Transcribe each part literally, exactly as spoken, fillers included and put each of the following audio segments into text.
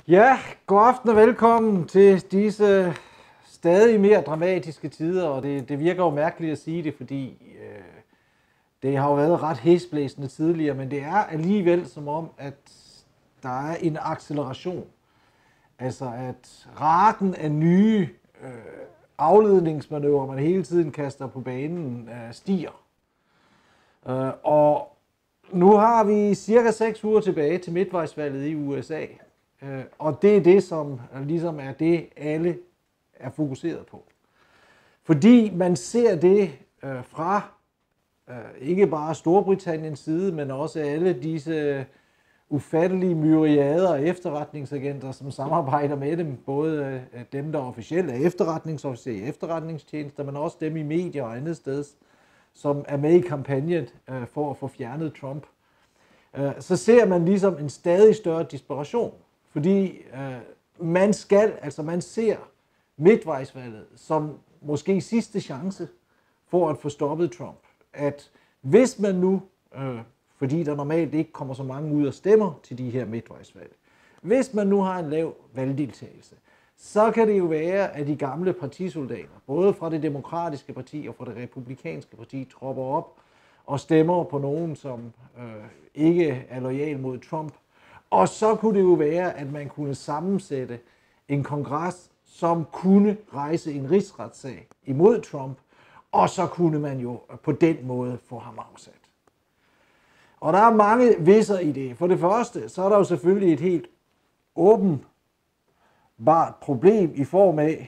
Ja, god aften og velkommen til disse stadig mere dramatiske tider, og det, det virker jo mærkeligt at sige det, fordi øh, det har jo været ret hæsblæsende tidligere, men det er alligevel som om, at der er en acceleration. Altså at raten af nye øh, afledningsmanøvrer, man hele tiden kaster på banen, øh, stiger. Øh, og nu har vi cirka seks uger tilbage til midtvejsvalget i U S A. Og det er det, som ligesom er det, alle er fokuseret på. Fordi man ser det øh, fra øh, ikke bare Storbritanniens side, men også alle disse ufattelige myriader af efterretningsagenter, som samarbejder med dem. Både øh, dem, der officielt er efterretningsofficerer i efterretningstjenester, men også dem i medier og andet sted, som er med i kampagnen øh, for at få fjernet Trump. Øh, så ser man ligesom en stadig større desperation. Fordi øh, man skal, altså man ser midtvejsvalget som måske sidste chance for at få stoppet Trump. At hvis man nu, øh, fordi der normalt ikke kommer så mange ud og stemmer til de her midtvejsvalg, hvis man nu har en lav valgdeltagelse, så kan det jo være, at de gamle partisoldater, både fra det demokratiske parti og fra det republikanske parti, tropper op og stemmer på nogen, som øh, ikke er lojal mod Trump. Og så kunne det jo være, at man kunne sammensætte en kongres, som kunne rejse en rigsretssag imod Trump, og så kunne man jo på den måde få ham afsat. Og der er mange visser i det. For det første, så er der jo selvfølgelig et helt åbenbart problem i form af,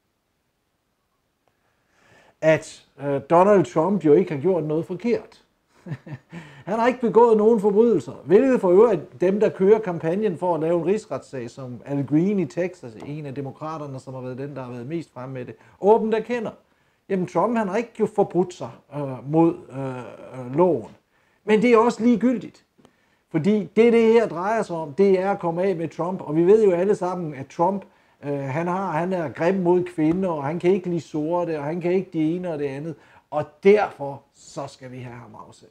at Donald Trump jo ikke har gjort noget forkert. Han har ikke begået nogen forbrydelser, hvilket for øvrigt dem, der kører kampagnen for at lave en rigsretssag, som Al Green i Texas, en af demokraterne, som har været den, der har været mest fremme med det, åbent erkender. Jamen Trump, han har ikke jo forbrudt sig øh, mod øh, loven. Men det er også ligegyldigt. Fordi det, det her drejer sig om, det er at komme af med Trump. Og vi ved jo alle sammen, at Trump, øh, han, har, han er grim mod kvinder, og han kan ikke lide sorte, og han kan ikke det ene og det andet. Og derfor, så skal vi have ham afsat.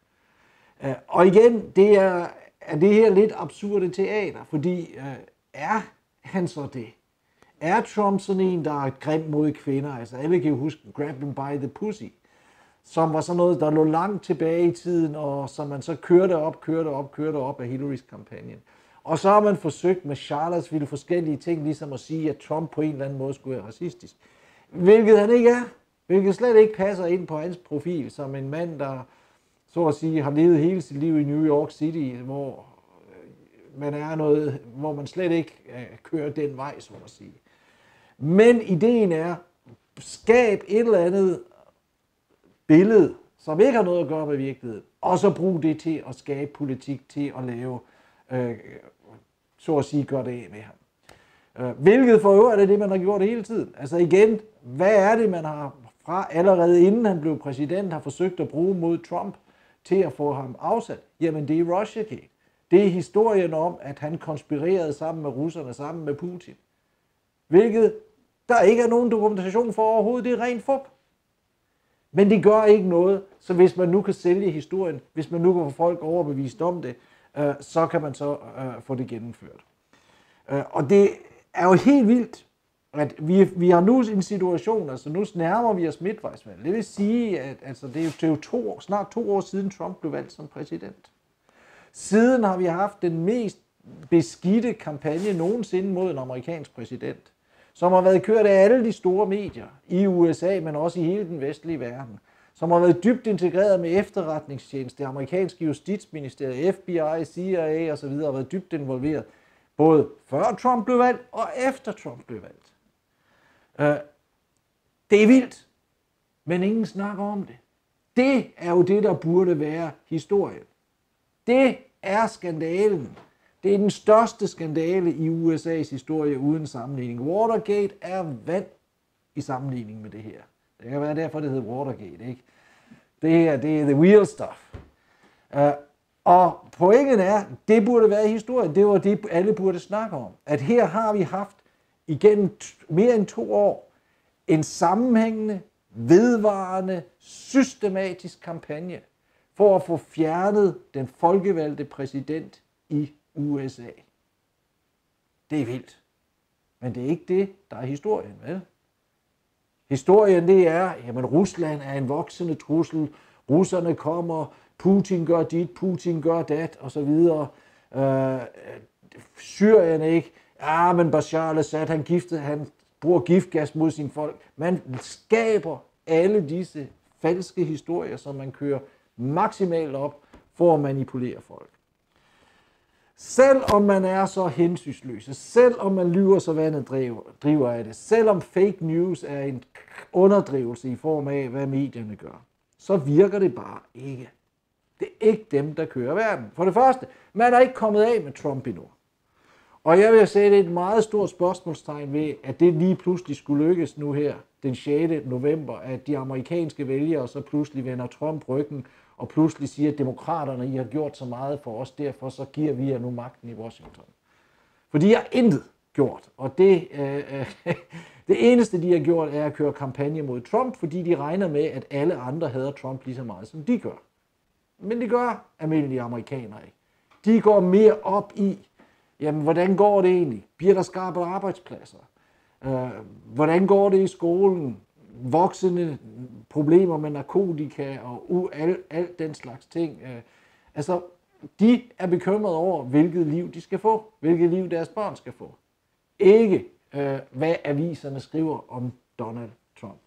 Og igen, det er, er det her lidt absurde teater, fordi øh, er han så det? Er Trump sådan en, der er grim mod kvinder? Altså alle kan jo huske Grab Him by the Pussy, som var sådan noget, der lå langt tilbage i tiden, og som man så kørte op, kørte op, kørte op af Hillarys kampagne. Og så har man forsøgt med Charlottesville forskellige ting, ligesom at sige, at Trump på en eller anden måde skulle være racistisk. Hvilket han ikke er. Hvilket slet ikke passer ind på hans profil, som en mand, der så at sige har levet hele sit liv i New York City, hvor man er noget, hvor man slet ikke kører den vej, så at sige. Men ideen er, skab et eller andet billede, som ikke har noget at gøre med virkeligheden, og så brug det til at skabe politik, til at lave, øh, så at sige, gøre det af med ham. Øh, hvilket for øvrigt er det, man har gjort hele tiden. Altså igen, hvad er det, man har fra allerede inden han blev præsident, har forsøgt at bruge mod Trump til at få ham afsat? Jamen det er Russiagate. Det er historien om, at han konspirerede sammen med russerne, sammen med Putin. Hvilket der ikke er nogen dokumentation for overhovedet, det er rent fup. Men det gør ikke noget, så hvis man nu kan sælge historien, hvis man nu kan få folk overbevist om det, øh, så kan man så øh, få det gennemført. Øh, og det er jo helt vildt, at vi, vi har nu en situation, altså nu nærmer vi os midtvejsvalg. Det vil sige, at altså, det er jo, det er jo to, snart to år siden Trump blev valgt som præsident. Siden har vi haft den mest beskidte kampagne nogensinde mod en amerikansk præsident, som har været kørt af alle de store medier i U S A, men også i hele den vestlige verden, som har været dybt integreret med efterretningstjeneste, det amerikanske justitsministerium, F B I, C I A osv., har været dybt involveret, både før Trump blev valgt og efter Trump blev valgt. Det er vildt, men ingen snakker om det. Det er jo det, der burde være historien. Det er skandalen. Det er den største skandale i U S A's historie uden sammenligning. Watergate er vand i sammenligning med det her. Det kan være derfor, det hedder Watergate, ikke? Det her, det er the real stuff. Uh, og pointen er, det burde være historien. Det var det, alle burde snakke om. At her har vi haft igennem mere end to år en sammenhængende, vedvarende, systematisk kampagne for at få fjernet den folkevalgte præsident i U S A. Det er vildt. Men det er ikke det, der er historien, vel? Historien, det er, jamen Rusland er en voksende trussel, russerne kommer, Putin gør dit, Putin gør dat, og så videre. Øh, Syrien ikke, ja, men Bashar al-Assad, han giftet, han bruger giftgas mod sine folk. Man skaber alle disse falske historier, som man kører maksimalt op for at manipulere folk. Selvom man er så hensynsløse, selvom man lyver så vandet driver, driver af det, selvom fake news er en underdrivelse i form af, hvad medierne gør, så virker det bare ikke. Det er ikke dem, der kører verden. For det første, man er ikke kommet af med Trump endnu. Og jeg vil sætte et meget stort spørgsmålstegn ved, at det lige pludselig skulle lykkes nu her, den sjette november, at de amerikanske vælgere så pludselig vender Trump ryggen, og pludselig siger, at demokraterne, I har gjort så meget for os, derfor så giver vi jer nu magten i Washington. For de har intet gjort, og det, øh, det eneste, de har gjort, er at køre kampagne mod Trump, fordi de regner med, at alle andre hader Trump lige så meget, som de gør. Men det gør almindelige amerikanere ikke. De går mere op i, jamen, hvordan går det egentlig? Bliver der skabt arbejdspladser? Øh, hvordan går det i skolen? Voksende problemer med narkotika og alt al den slags ting. Øh, altså, de er bekymrede over, hvilket liv de skal få. Hvilket liv deres børn skal få. Ikke, øh, hvad aviserne skriver om Donald Trump.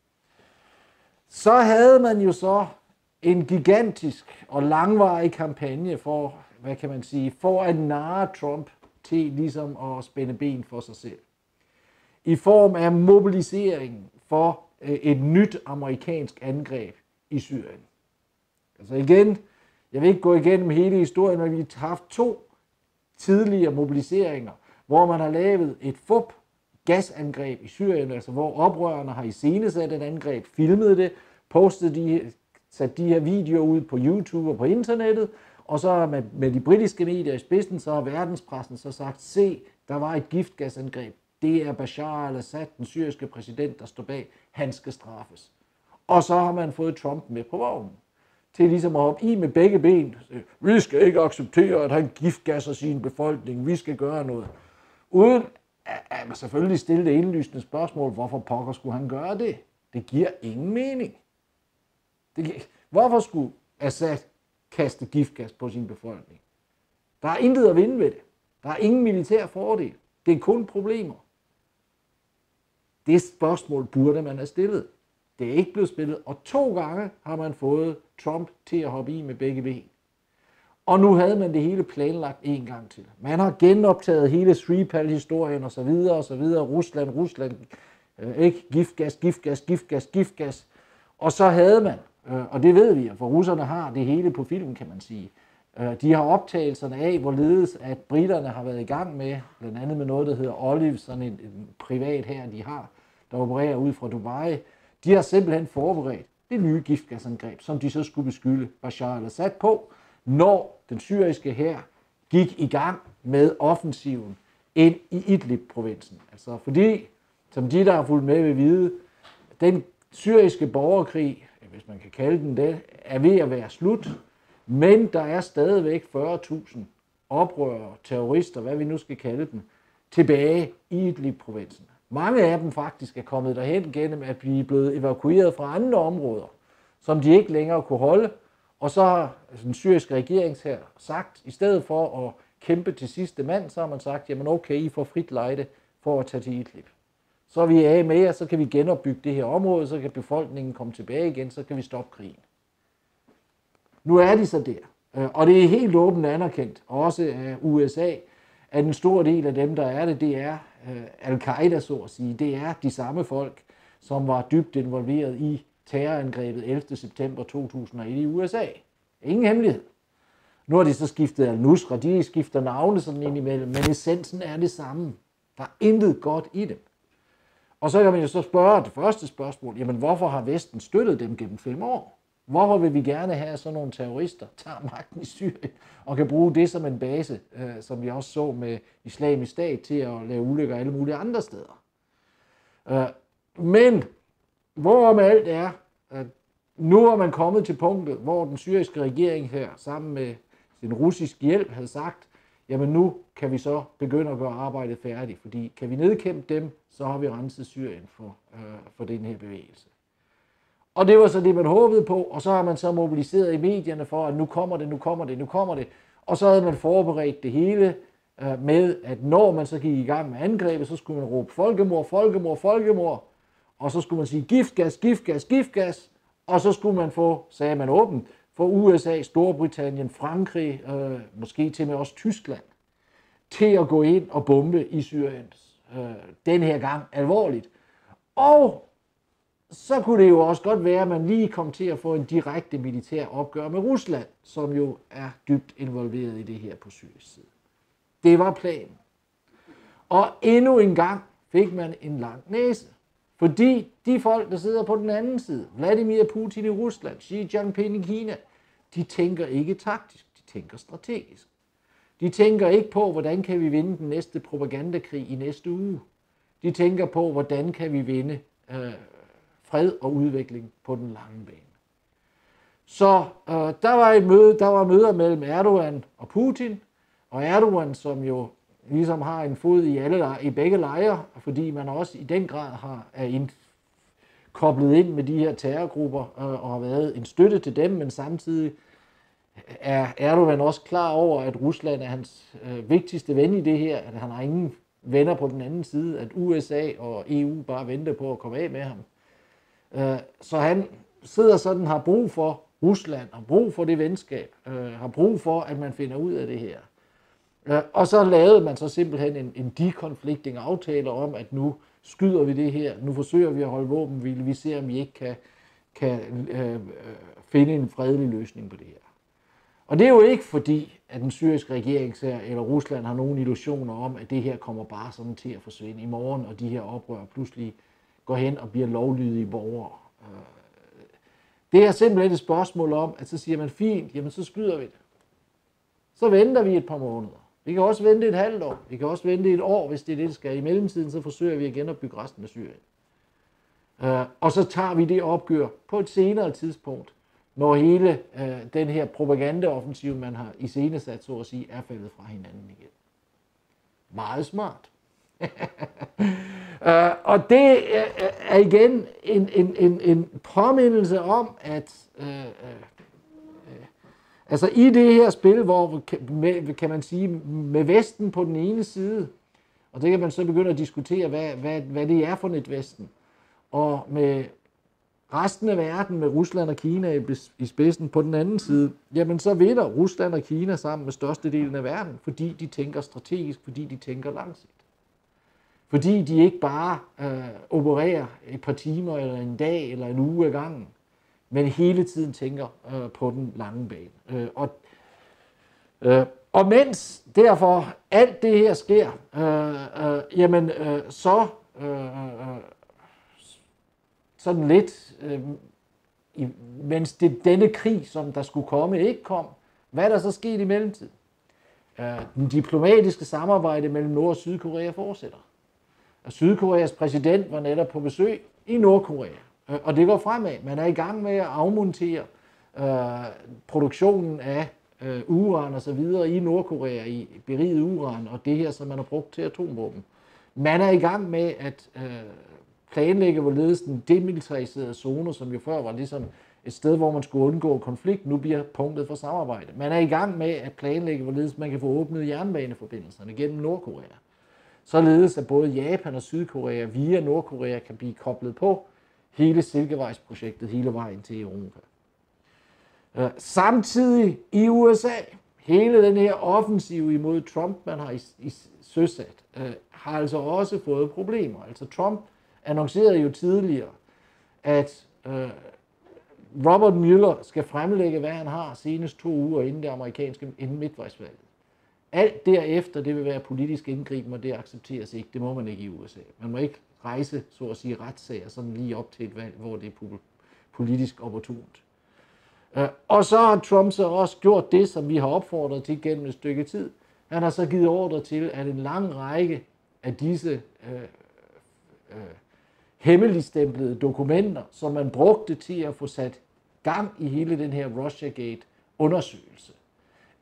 Så havde man jo så en gigantisk og langvarig kampagne for, hvad kan man sige, for at narre Trump til ligesom at spænde ben for sig selv. I form af mobilisering for et nyt amerikansk angreb i Syrien. Altså igen, jeg vil ikke gå igennem hele historien, men vi har haft to tidligere mobiliseringer, hvor man har lavet et fup gasangreb i Syrien, altså hvor oprørerne har iscenesat et angreb, filmet det, postet de, sat de her videoer ud på YouTube og på internettet, og så med, med de britiske medier i spidsen, så har verdenspressen så sagt, se, der var et giftgasangreb. Det er Bashar al-Assad, den syriske præsident, der står bag. Han skal straffes. Og så har man fået Trump med på vognen. Til ligesom at hoppe i med begge ben. Vi skal ikke acceptere, at han giftgasser sin befolkning. Vi skal gøre noget. Uden at man selvfølgelig stille det indlysende spørgsmål, hvorfor pokker skulle han gøre det? Det giver ingen mening. Det giver... Hvorfor skulle Assad kaste giftgas på sin befolkning? Der er intet at vinde ved det. Der er ingen militær fordel. Det er kun problemer. Det spørgsmål burde man have stillet. Det er ikke blevet spillet, og to gange har man fået Trump til at hoppe i med begge ben. Og nu havde man det hele planlagt en gang til. Man har genoptaget hele Skripal-historien og så videre og så videre. Rusland, Rusland, øh, ikke giftgas, giftgas, giftgas, giftgas. Og så havde man, øh, og det ved vi, for russerne har det hele på film, kan man sige. Øh, de har optagelserne af, hvorledes at britterne har været i gang med, blandt andet med noget, der hedder Olive, sådan en, en privat her, de har, der opererer ud fra Dubai. De har simpelthen forberedt det nye giftgasangreb, som de så skulle beskylde Bashar al-Assad på, når den syriske hær gik i gang med offensiven ind i Idlib-provinsen. Altså fordi, som de, der har fulgt med, vil vide, den syriske borgerkrig, hvis man kan kalde den det, er ved at være slut, men der er stadigvæk fyrre tusind oprørere, terrorister, hvad vi nu skal kalde dem, tilbage i Idlib-provinsen. Mange af dem faktisk er kommet derhen gennem at blive blevet evakueret fra andre områder, som de ikke længere kunne holde. Og så har den syriske regering her sagt, i stedet for at kæmpe til sidste mand, så har man sagt, jamen okay, I får frit lejde for at tage til Idlib. Så er vi af med jer, så kan vi genopbygge det her område, så kan befolkningen komme tilbage igen, så kan vi stoppe krigen. Nu er de så der, og det er helt åbent anerkendt, også af U S A, at en stor del af dem, der er det, det er Al-Qaida, så at sige. Det er de samme folk, som var dybt involveret i terrorangrebet ellevte september to tusind og et i U S A. Ingen hemmelighed. Nu har de så skiftet al-Nusra, de skifter navne sådan indimellem, men essensen er det samme. Der er intet godt i dem. Og så kan man jo så spørge det første spørgsmål, jamen hvorfor har Vesten støttet dem gennem fem år? Hvorfor vil vi gerne have sådan nogle terrorister, tager magten i Syrien og kan bruge det som en base, øh, som vi også så med Islamisk Stat, til at lave ulykker alle mulige andre steder. Øh, men hvorom alt er, at nu er man kommet til punktet, hvor den syriske regering her, sammen med den russiske hjælp, havde sagt, jamen nu kan vi så begynde at gøre arbejdet færdigt, fordi kan vi nedkæmpe dem, så har vi renset Syrien for, øh, for den her bevægelse. Og det var så det, man håbede på, og så har man så mobiliseret i medierne for, at nu kommer det, nu kommer det, nu kommer det. Og så havde man forberedt det hele øh, med, at når man så gik i gang med angrebet, så skulle man råbe folkemord, folkemord, folkemord, og så skulle man sige giftgas, giftgas, giftgas, og så skulle man få, sagde man åbent, for U S A, Storbritannien, Frankrig, øh, måske til med også Tyskland, til at gå ind og bombe i Syrien. Øh, den her gang alvorligt. Og så kunne det jo også godt være, at man lige kom til at få en direkte militær opgør med Rusland, som jo er dybt involveret i det her på syrisk side. Det var planen. Og endnu en gang fik man en lang næse. Fordi de folk, der sidder på den anden side, Vladimir Putin i Rusland, Xi Jinping i Kina, de tænker ikke taktisk, de tænker strategisk. De tænker ikke på, hvordan kan vi vinde den næste propagandakrig i næste uge. De tænker på, hvordan kan vi vinde øh, fred og udvikling på den lange bane. Så øh, der var et møde, der var møder mellem Erdogan og Putin, og Erdogan, som jo ligesom har en fod i, alle, i begge lejre, fordi man også i den grad har, er ind, koblet ind med de her terrorgrupper øh, og har været en støtte til dem, men samtidig er Erdogan også klar over, at Rusland er hans øh, vigtigste ven i det her, at han har ingen venner på den anden side, at U S A og E U bare venter på at komme af med ham. Øh, så han sidder sådan, har brug for Rusland, har brug for det venskab, øh, har brug for, at man finder ud af det her. Øh, og så lavede man så simpelthen en, en deconflicting aftale om, at nu skyder vi det her, nu forsøger vi at holde våbenhvile, vi ser, om vi ikke kan, kan øh, finde en fredelig løsning på det her. Og det er jo ikke fordi, at den syriske regering eller Rusland har nogen illusioner om, at det her kommer bare sådan til at forsvinde i morgen, og de her oprør pludselig går hen og bliver lovlydige borgere. Det er simpelthen et spørgsmål om, at så siger man, fint, jamen så skyder vi det. Så venter vi et par måneder. Vi kan også vente et halvt år. Vi kan også vente et år, hvis det er det, der skal. I mellemtiden, så forsøger vi igen at bygge resten af Syrien. Og så tager vi det opgør på et senere tidspunkt, når hele øh, den her propagandaoffensiv, man har iscenesat, så at sige, er faldet fra hinanden igen. Meget smart. uh, og det er igen en, en, en, en påmindelse om, at uh, uh, altså i det her spil, hvor med, kan man sige, med Vesten på den ene side, og det kan man så begynde at diskutere, hvad, hvad, hvad det er for et Vesten, og med resten af verden med Rusland og Kina i spidsen på den anden side, jamen så vinder Rusland og Kina sammen med størstedelen af verden, fordi de tænker strategisk, fordi de tænker langsigtet. Fordi de ikke bare øh, opererer et par timer, eller en dag, eller en uge ad gangen, men hele tiden tænker øh, på den lange bane. Øh, og, øh, og mens derfor alt det her sker, øh, øh, jamen øh, så øh, øh, sådan lidt, øh, i, mens det, denne krig, som der skulle komme, ikke kom, hvad er der så sket i mellemtiden? Øh, den diplomatiske samarbejde mellem Nord- og Sydkorea fortsætter. Og Sydkoreas præsident var netop på besøg i Nordkorea, øh, og det går fremad. Man er i gang med at afmontere øh, produktionen af øh, uran og så videre i Nordkorea, i beriget uran, og det her, som man har brugt til atomvåben. Man er i gang med at øh, planlægge, hvorledes den demilitariserede zone, som jo før var ligesom et sted, hvor man skulle undgå konflikt, nu bliver punktet for samarbejde. Man er i gang med at planlægge, hvorledes man kan få åbnet jernbaneforbindelserne gennem Nordkorea. Således at både Japan og Sydkorea via Nordkorea kan blive koblet på hele Silkevejsprojektet hele vejen til Europa. Samtidig i U S A, hele den her offensiv imod Trump, man har i, i søsat, har altså også fået problemer. Altså Trump annoncerede jo tidligere, at øh, Robert Mueller skal fremlægge, hvad han har senest to uger inden det amerikanske inden midtvejsvalget. Alt derefter, det vil være politisk indgriben, og det accepteres ikke. Det må man ikke i U S A. Man må ikke rejse, så at sige, retssager sådan lige op til et valg, hvor det er politisk opportunt. Og så har Trump så også gjort det, som vi har opfordret til gennem et stykke tid. Han har så givet ordre til, at en lang række af disse øh, øh, hemmeligstemplede dokumenter, som man brugte til at få sat gang i hele den her Russiagate-undersøgelse,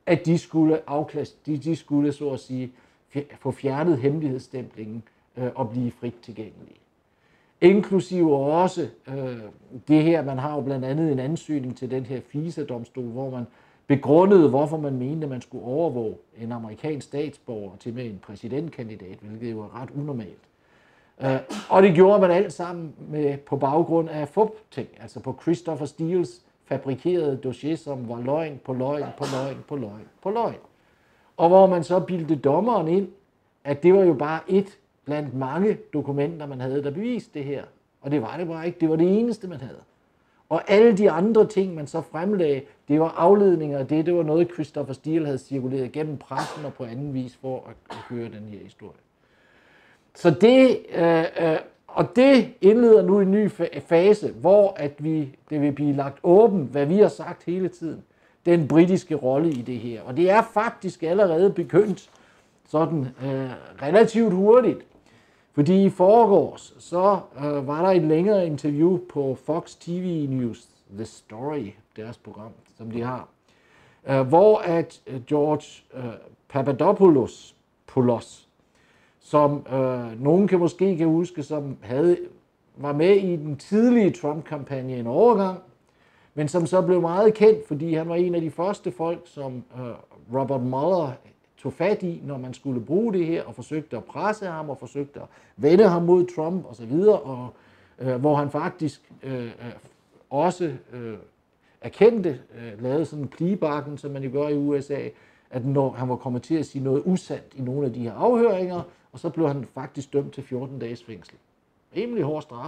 at de skulle afklasse, de, de skulle så at sige få fjernet hemmelighedsstemplingen øh, og blive frit tilgængelige. Inklusive også øh, det her, man har jo blandt andet en ansøgning til den her FISA-domstol, hvor man begrundede, hvorfor man mente, at man skulle overvåge en amerikansk statsborger til med en præsidentkandidat, hvilket jo er ret unormalt. Øh, og det gjorde man alt sammen med, på baggrund af fup-ting, altså på Christopher Steeles fabrikerede dossier, som var løgn på løgn på løgn på løgn på løgn. Og hvor man så bildte dommeren ind, at det var jo bare et blandt mange dokumenter, man havde, der beviste det her. Og det var det bare ikke. Det var det eneste, man havde. Og alle de andre ting, man så fremlagde, det var afledninger af det. Det var noget, Christopher Steele havde cirkuleret gennem pressen og på anden vis for at køre den her historie. Så det, øh, øh, og det indleder nu en ny fase, hvor at vi, det vil blive lagt åben, hvad vi har sagt hele tiden. Den britiske rolle i det her. Og det er faktisk allerede begyndt sådan øh, relativt hurtigt. Fordi i forgårs, så øh, var der et længere interview på Fox T V News, The Story, deres program, som de har, øh, hvor at George øh, Papadopoulos, Poulos, som øh, nogen kan måske kan huske, som havde, var med i den tidlige Trump-kampagne en overgang, men som så blev meget kendt, fordi han var en af de første folk, som øh, Robert Mueller tog fat i, når man skulle bruge det her, og forsøgte at presse ham, og forsøgte at vende ham mod Trump osv., og øh, hvor han faktisk øh, også øh, erkendte, øh, lavede sådan en plibakken, som man jo gør i U S A, at når han var kommet til at sige noget usandt i nogle af de her afhøringer, og så blev han faktisk dømt til fjorten dages fængsel. Rimelig hård straf.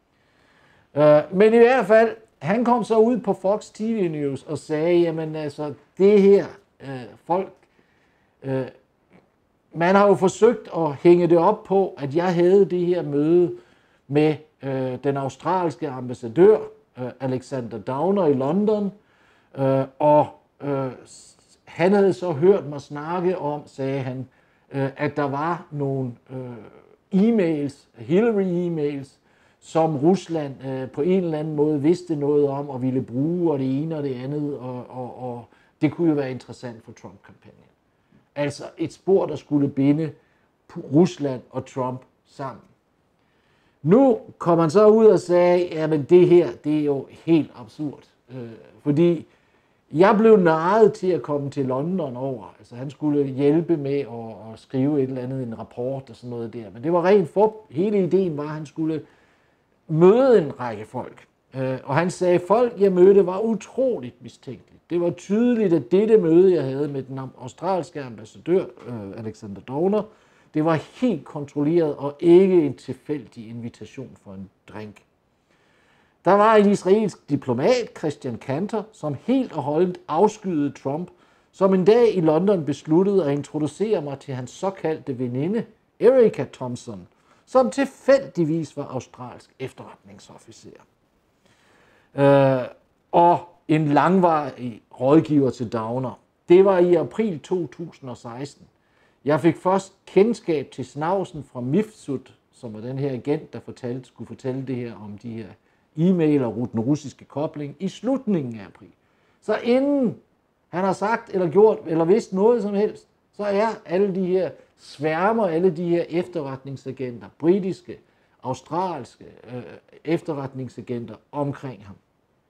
Øh, men i hvert fald, han kom så ud på Fox T V News og sagde, jamen altså, det her, øh, folk, øh, man har jo forsøgt at hænge det op på, at jeg havde det her møde med øh, den australske ambassadør, øh, Alexander Downer i London, øh, og øh, han havde så hørt mig snakke om, sagde han, øh, at der var nogle øh, e-mails, Hillary-e-mails, som Rusland øh, på en eller anden måde vidste noget om og ville bruge, og det ene og det andet, og, og, og det kunne jo være interessant for Trump-kampagnen. Altså et spor, der skulle binde Rusland og Trump sammen. Nu kom han så ud og sagde, jamen det her, det er jo helt absurd, øh, fordi jeg blev narret til at komme til London over. Altså han skulle hjælpe med at, at skrive et eller andet, en rapport og sådan noget der, men det var rent for, hele ideen var, at han skulle møde en række folk. Og han sagde, at folk, jeg mødte, var utroligt mistænkeligt. Det var tydeligt, at dette møde, jeg havde med den australske ambassadør, Alexander Downer, det var helt kontrolleret og ikke en tilfældig invitation for en drink. Der var en israelsk diplomat, Christian Cantor, som helt og holdent afskyede Trump, som en dag i London besluttede at introducere mig til hans såkaldte veninde, Erica Thompson, som tilfældigvis var australsk efterretningsofficer. Øh, og en langvarig rådgiver til Downer. Det var i april to tusind og seksten. Jeg fik først kendskab til snavsen fra Mifsud, som var den her agent, der fortalte, skulle fortælle det her om de her e-mail og den russiske kobling i slutningen af april. Så inden han har sagt eller gjort eller vidst noget som helst, så er alle de her sværmer, alle de her efterretningsagenter, britiske, australske øh, efterretningsagenter omkring ham.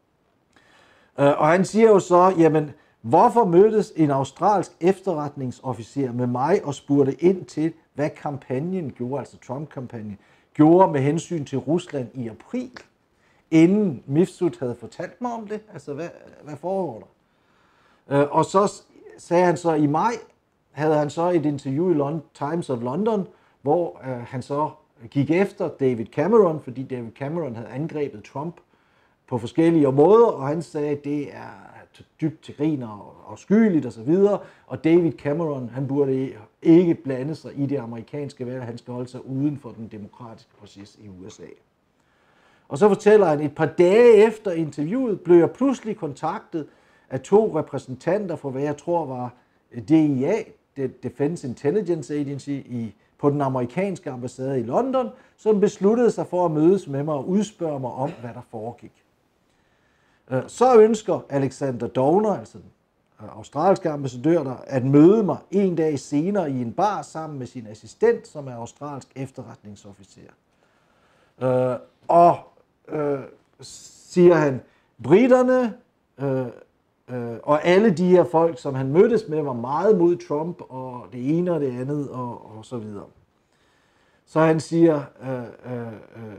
Øh, og han siger jo så, jamen, hvorfor mødtes en australsk efterretningsofficer med mig og spurgte ind til, hvad kampagnen gjorde, altså Trump-kampagnen, gjorde med hensyn til Rusland i april, inden Mifsud havde fortalt mig om det? Altså, hvad, hvad foregår der? Øh, og så sagde han så, i maj havde han så et interview i London, Times of London, hvor øh, han så gik efter David Cameron, fordi David Cameron havde angrebet Trump på forskellige måder, og han sagde, at det er dybt til grin og afskyeligt og så videre, og David Cameron, han burde ikke blande sig i det amerikanske valg, han skal holde sig uden for den demokratiske proces i U S A. Og så fortæller han, et par dage efter interviewet blev jeg pludselig kontaktet af to repræsentanter for, hvad jeg tror var D I A, Defense Intelligence Agency, i, på den amerikanske ambassade i London, som besluttede sig for at mødes med mig og udspørge mig om, hvad der foregik. Så ønsker Alexander Downer, altså den australske ambassadør der, at møde mig en dag senere i en bar sammen med sin assistent, som er australsk efterretningsofficer. Øh, og øh, siger han, britterne øh, øh, og alle de her folk, som han mødtes med, var meget mod Trump og det ene og det andet og, og så videre. Så han siger, øh, øh,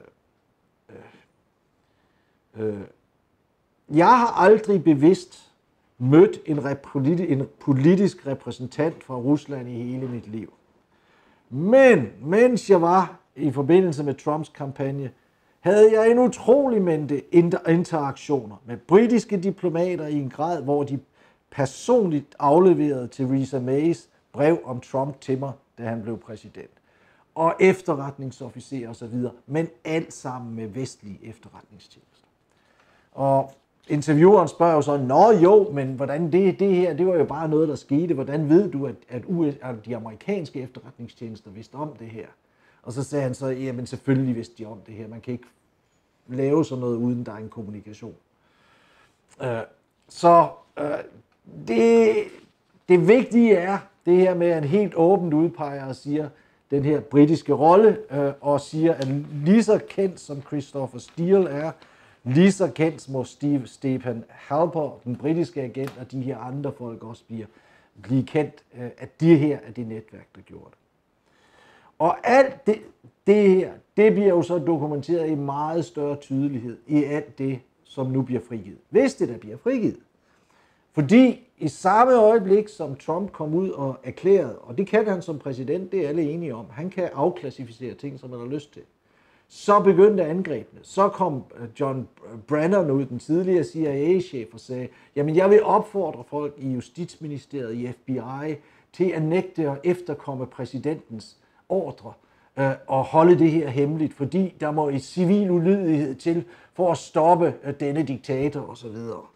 øh, øh, jeg har aldrig bevidst mødt en, en politisk repræsentant fra Rusland i hele mit liv. Men mens jeg var i forbindelse med Trumps kampagne, havde jeg en utrolig mængde interaktioner med britiske diplomater i en grad, hvor de personligt afleverede Theresa Mays brev om Trump til mig, da han blev præsident. Og efterretningsofficerer osv., men alt sammen med vestlige efterretningstjenester. Og intervieweren spørger jo så, nå jo, men hvordan det, det her, det var jo bare noget, der skete. Hvordan ved du, at, at, U S, at de amerikanske efterretningstjenester vidste om det her? Og så sagde han så, jamen selvfølgelig vidste de om det her. Man kan ikke lave sådan noget, uden der er en kommunikation. Uh, så uh, det, det vigtige er det her med, at han helt åbent udpeger og siger, den her britiske rolle, uh, og siger, at lige så kendt som Christopher Steele er, lige så kendt må Steve, Stephen Halper, den britiske agent, og de her andre folk også bliver, blive kendt, uh, at de her er det netværk, der gjorde det. Og alt det, det her, det bliver jo så dokumenteret i meget større tydelighed i alt det, som nu bliver frigivet. Hvis det der bliver frigivet. Fordi i samme øjeblik, som Trump kom ud og erklærede, og det kan han som præsident, det er alle enige om, han kan afklassificere ting, som han har lyst til. Så begyndte angrebene. Så kom John Brennan ud, den tidligere C I A-chef, og sagde, jamen jeg vil opfordre folk i Justitsministeriet, i F B I, til at nægte at efterkomme præsidentens ordre øh, og holde det her hemmeligt, fordi der må et civil ulydighed til for at stoppe øh, denne diktator osv.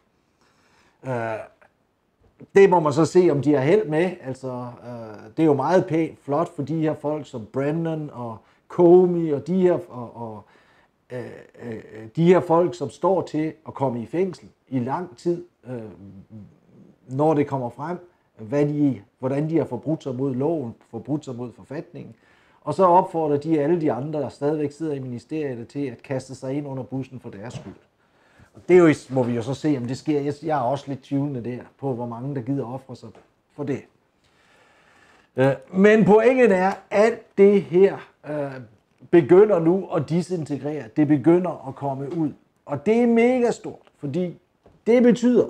Øh, det må man så se, om de har held med. Altså, øh, det er jo meget pænt, flot for de her folk som Brennan og Comey og de her, og, og, øh, øh, de her folk, som står til at komme i fængsel i lang tid, øh, når det kommer frem, hvad de, hvordan de har forbrudt sig mod loven, forbrudt sig mod forfatningen. Og så opfordrer de alle de andre, der stadigvæk sidder i ministeriet, til at kaste sig ind under bussen for deres skyld. Og det jo, må vi jo så se, om det sker. Jeg er også lidt tvivlende der på, hvor mange der gider ofre sig for det. Men pointen er, at alt det her begynder nu at disintegrere. Det begynder at komme ud. Og det er mega stort, fordi det betyder,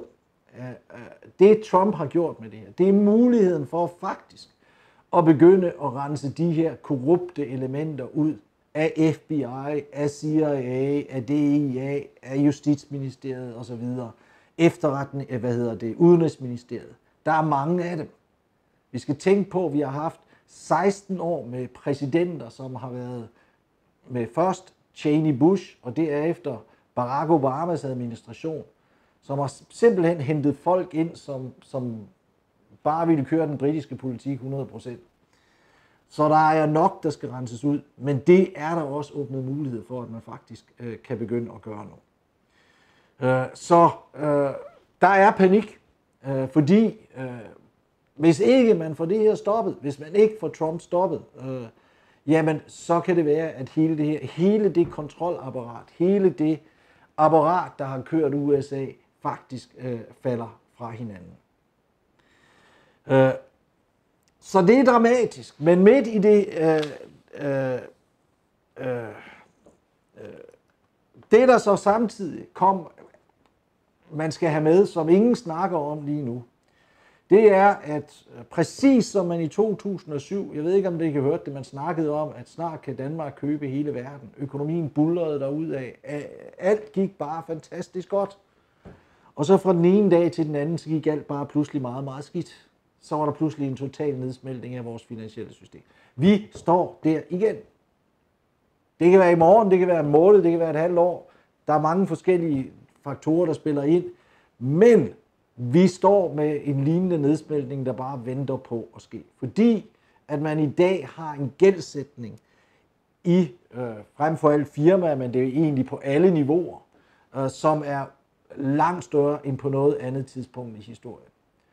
det Trump har gjort med det her, det er muligheden for faktisk at begynde at rense de her korrupte elementer ud af F B I, af C I A, af D I A, af Justitsministeriet osv. Efterretning, hvad hedder det, Udenrigsministeriet. Der er mange af dem. Vi skal tænke på, at vi har haft seksten år med præsidenter, som har været med først Cheney Bush, og derefter Barack Obamas administration, som har simpelthen hentet folk ind, som, som bare ville køre den britiske politik hundrede procent. Så der er nok, der skal renses ud, men det er der også åbnet mulighed for, at man faktisk øh, kan begynde at gøre noget. Øh, så øh, der er panik, øh, fordi øh, hvis ikke man får det her stoppet, hvis man ikke får Trump stoppet, øh, jamen så kan det være, at hele det her, hele det kontrolapparat, hele det apparat, der har kørt U S A, faktisk øh, falder fra hinanden. Øh, så det er dramatisk, men midt i det, øh, øh, øh, øh, det der så samtidig kom, man skal have med, som ingen snakker om lige nu, det er, at præcis som man i to tusind og syv, jeg ved ikke om det ikke har hørt det, man snakkede om, at snart kan Danmark købe hele verden. Økonomien buldrede derudad. Alt gik bare fantastisk godt. Og så fra den ene dag til den anden, så gik alt bare pludselig meget, meget skidt. Så var der pludselig en total nedsmeltning af vores finansielle system. Vi står der igen. Det kan være i morgen, det kan være en måned, det kan være et halvt år. Der er mange forskellige faktorer, der spiller ind. Men vi står med en lignende nedsmeltning, der bare venter på at ske. Fordi at man i dag har en gældsætning i øh, frem for alt firmaer, men det er egentlig på alle niveauer, øh, som er langt større end på noget andet tidspunkt i historien.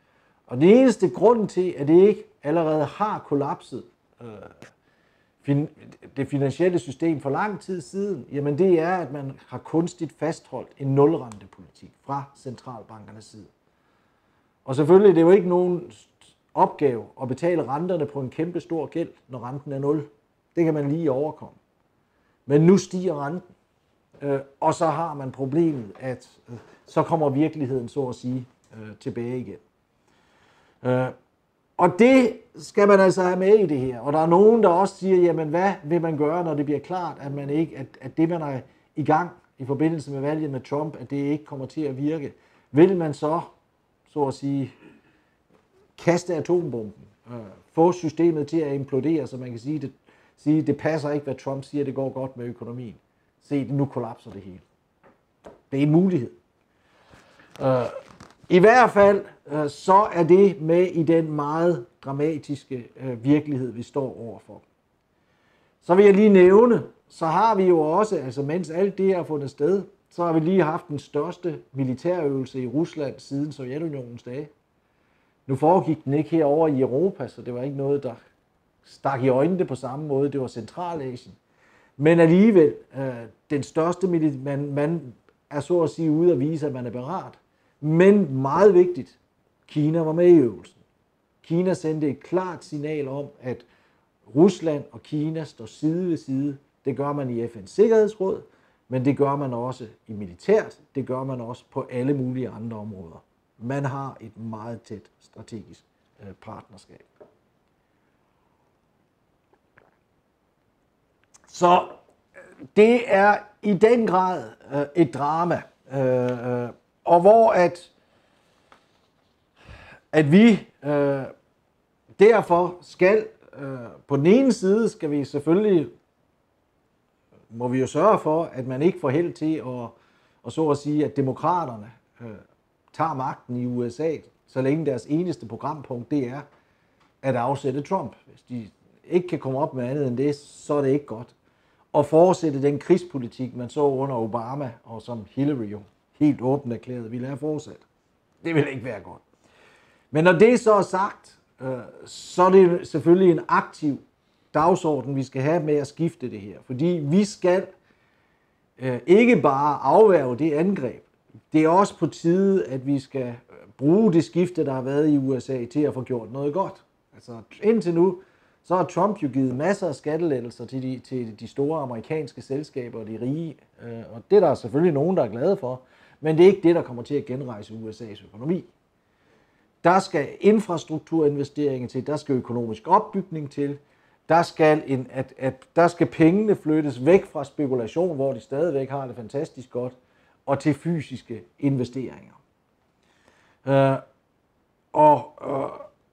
Og den eneste grund til, at det ikke allerede har kollapset øh, fin, det finansielle system for lang tid siden, jamen det er, at man har kunstigt fastholdt en nulrentepolitik fra centralbankernes side. Og selvfølgelig det er det jo ikke nogen opgave at betale renterne på en kæmpe stor gæld, når renten er nul. Det kan man lige overkomme. Men nu stiger renten, øh, og så har man problemet, at øh, så kommer virkeligheden, så at sige, øh, tilbage igen. Øh, og det skal man altså have med i det her. Og der er nogen, der også siger, jamen hvad vil man gøre, når det bliver klart, at, man ikke, at, at det, man er i gang i forbindelse med valget med Trump, at det ikke kommer til at virke. Vil man så, så at sige, kaste atombomben, øh, få systemet til at implodere, så man kan sige, det, sige, det passer ikke, hvad Trump siger, det går godt med økonomien. Se, nu kollapser det hele. Det er en mulighed. Øh, I hvert fald, øh, så er det med i den meget dramatiske øh, virkelighed, vi står overfor. Så vil jeg lige nævne, så har vi jo også, altså mens alt det har fundet sted, så har vi lige haft den største militærøvelse i Rusland siden Sovjetunionens dage. Nu foregik den ikke herovre i Europa, så det var ikke noget, der stak i øjnene på samme måde. Det var Centralasien. Men alligevel, øh, den største militær, man, man er så at sige ude at vise, at man er parat. Men meget vigtigt, Kina var med i øvelsen. Kina sendte et klart signal om, at Rusland og Kina står side ved side. Det gør man i F N's Sikkerhedsråd, men det gør man også i militært. Det gør man også på alle mulige andre områder. Man har et meget tæt strategisk partnerskab. Så det er i den grad et drama, og hvor at, at vi derfor skal, på den ene side skal vi selvfølgelig, må vi jo sørge for, at man ikke får held til at, at så at sige, at demokraterne tager magten i U S A, så længe deres eneste programpunkt det er at afsætte Trump. Hvis de ikke kan komme op med andet end det, så er det ikke godt. Og fortsætte den krigspolitik, man så under Obama, og som Hillary jo helt åbent erklærede, ville have fortsat. Det vil ikke være godt. Men når det så er sagt, så er det selvfølgelig en aktiv dagsorden, vi skal have med at skifte det her. Fordi vi skal ikke bare afværge det angreb. Det er også på tide, at vi skal bruge det skifte, der har været i U S A, til at få gjort noget godt. Altså indtil nu, så har Trump jo givet masser af skattelettelser til de, til de store amerikanske selskaber og de rige. Og det er der selvfølgelig nogen, der er glade for. Men det er ikke det, der kommer til at genrejse U S A's økonomi. Der skal infrastrukturinvesteringer til, der skal økonomisk opbygning til, der skal, en, at, at, der skal pengene flyttes væk fra spekulation, hvor de stadigvæk har det fantastisk godt, og til fysiske investeringer. Uh, og, uh,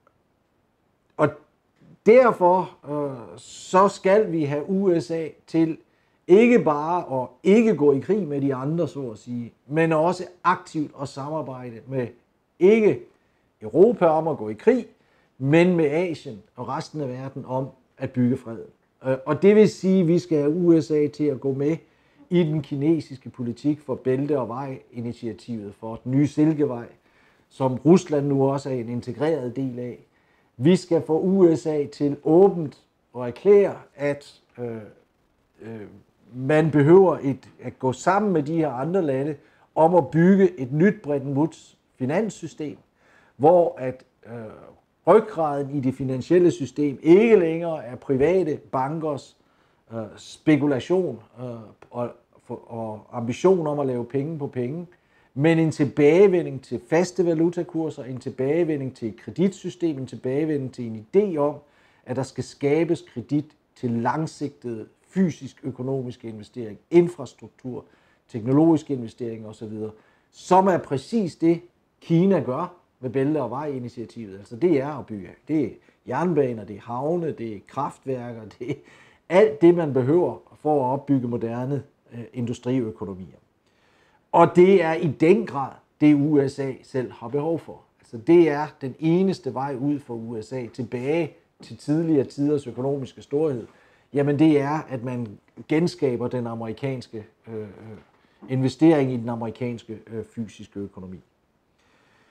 og derfor uh, så skal vi have U S A til ikke bare at ikke gå i krig med de andre, så at sige, men også aktivt at samarbejde med ikke Europa om at gå i krig, men med Asien og resten af verden om at bygge freden. Uh, og det vil sige, at vi skal have U S A til at gå med i den kinesiske politik for Bælte- og Vej-initiativet, for den nye Silkevej, som Rusland nu også er en integreret del af. Vi skal få U S A til åbent at erklære, at øh, øh, man behøver et, at gå sammen med de her andre lande om at bygge et nyt Bretton Woods finanssystem, hvor at øh, ryggraden i det finansielle system ikke længere er private bankers øh, spekulation øh, og, og ambition om at lave penge på penge, men en tilbagevending til faste valutakurser, en tilbagevending til et kreditsystem, en tilbagevending til en idé om, at der skal skabes kredit til langsigtede fysisk økonomiske investeringer, infrastruktur, teknologiske investeringer osv., som er præcis det, Kina gør med Bælte- og Vej-initiativet. Altså det er at bygge. Det er jernbaner, det er havne, det er kraftværker, det er alt det, man behøver for at opbygge moderne øh, industriøkonomier. Og det er i den grad det, U S A selv har behov for. Altså det er den eneste vej ud for U S A tilbage til tidligere tiders økonomiske storhed. Jamen det er, at man genskaber den amerikanske øh, investering i den amerikanske øh, fysiske økonomi.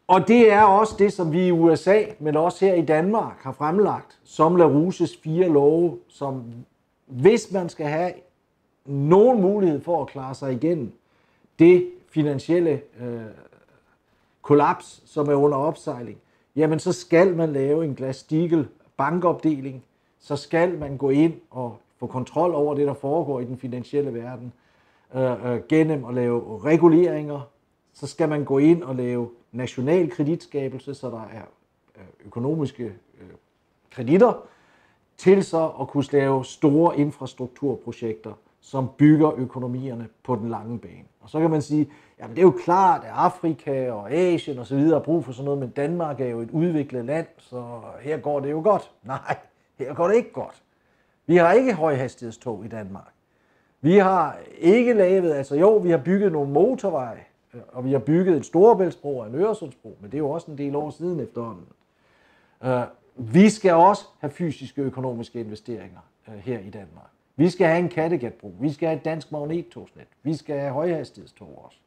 Og det er også det, som vi i U S A, men også her i Danmark, har fremlagt som LaRouches fire love, som hvis man skal have nogen mulighed for at klare sig igennem det finansielle øh, kollaps, som er under opsejling, jamen så skal man lave en Glass-Steagall bankopdeling, så skal man gå ind og få kontrol over det, der foregår i den finansielle verden, øh, øh, gennem at lave reguleringer, så skal man gå ind og lave national kreditskabelse, så der er økonomiske øh, kreditter, til så at kunne lave store infrastrukturprojekter, som bygger økonomierne på den lange bane. Og så kan man sige, jamen det er jo klart, at Afrika og Asien og så videre har brug for sådan noget, men Danmark er jo et udviklet land, så her går det jo godt. Nej, her går det ikke godt. Vi har ikke højhastighedstog i Danmark. Vi har ikke lavet, altså jo, vi har bygget nogle motorveje, og vi har bygget en Storebæltsbro og en Øresundsbro, men det er jo også en del år siden efterhånden. Vi skal også have fysiske økonomiske investeringer her i Danmark. Vi skal have en Kattegatbro, vi skal have et dansk magnettogsnet, vi skal have højhastighedstog også.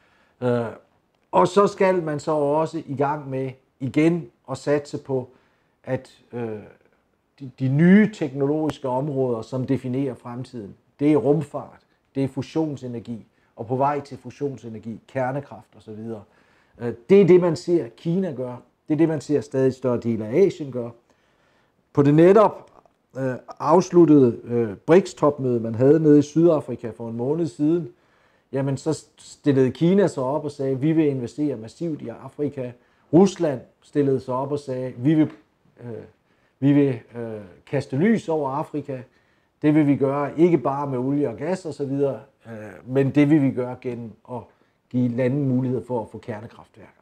Og så skal man så også i gang med igen at satse på, at de, de nye teknologiske områder, som definerer fremtiden, det er rumfart, det er fusionsenergi, og på vej til fusionsenergi, kernekraft osv. Det er det, man ser Kina gør. Det er det, man ser stadig større del af Asien gør. På det netop øh, afsluttede øh, BRICS-topmøde, man havde nede i Sydafrika for en måned siden, jamen så stillede Kina sig op og sagde, at vi vil investere massivt i Afrika. Rusland stillede sig op og sagde, at vi vil, øh, vi vil øh, kaste lys over Afrika. Det vil vi gøre ikke bare med olie og gas og så videre, øh, men det vil vi gøre gennem at give landene mulighed for at få kernekraftværker.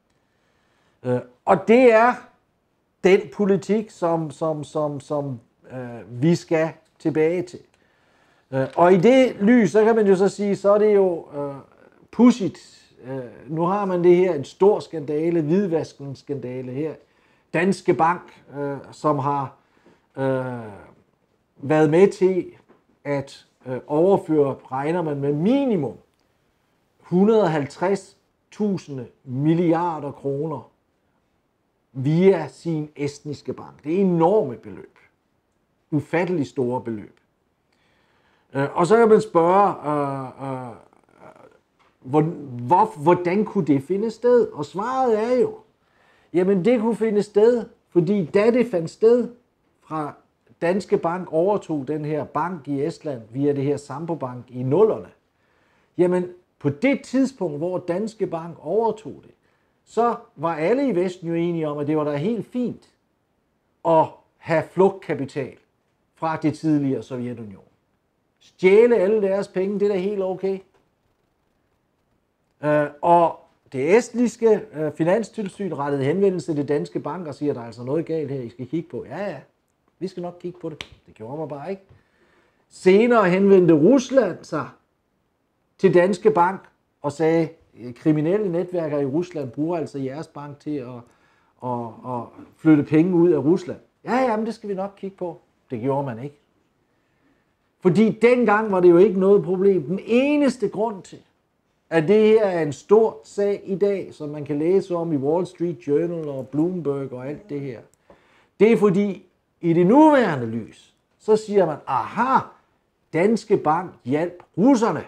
Øh, og det er den politik, som, som, som, som øh, vi skal tilbage til. Øh, og i det lys, så kan man jo så sige, så er det jo øh, pudsigt. Øh, nu har man det her, en stor skandale, hvidvaskningsskandale her. Danske Bank, øh, som har øh, været med til at øh, overføre, regner man med minimum et hundrede og halvtreds tusind milliarder kroner via sin estniske bank. Det er enorme beløb. Ufattelig store beløb. Øh, og så kan man spørge, øh, øh, hvor, hvor, hvordan kunne det finde sted? Og svaret er jo, jamen det kunne finde sted, fordi da det fandt sted fra Danske Bank overtog den her bank i Estland via det her Sampo Bank i nullerne. Jamen på det tidspunkt, hvor Danske Bank overtog det, så var alle i Vesten jo enige om, at det var da helt fint at have flugtkapital fra det tidligere Sovjetunion. Stjæle alle deres penge, det er da helt okay. Øh, og det estniske øh, finanstilsyn rettede henvendelse til Danske Bank og siger, at der er altså noget galt her, I skal kigge på. Ja, ja, vi skal nok kigge på det. Det gjorde man bare ikke. Senere henvendte Rusland sig til Danske Bank og sagde, kriminelle netværker i Rusland bruger altså jeres bank til at, at, at flytte penge ud af Rusland. Ja, ja, men det skal vi nok kigge på. Det gjorde man ikke. Fordi dengang var det jo ikke noget problem. Den eneste grund til, at det her er en stor sag i dag, som man kan læse om i Wall Street Journal og Bloomberg og alt det her, det er fordi, i det nuværende lys, så siger man, aha, Danske Bank hjalp russerne.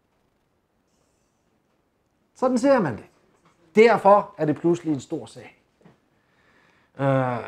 Sådan ser man det. Derfor er det pludselig en stor sag. Øh,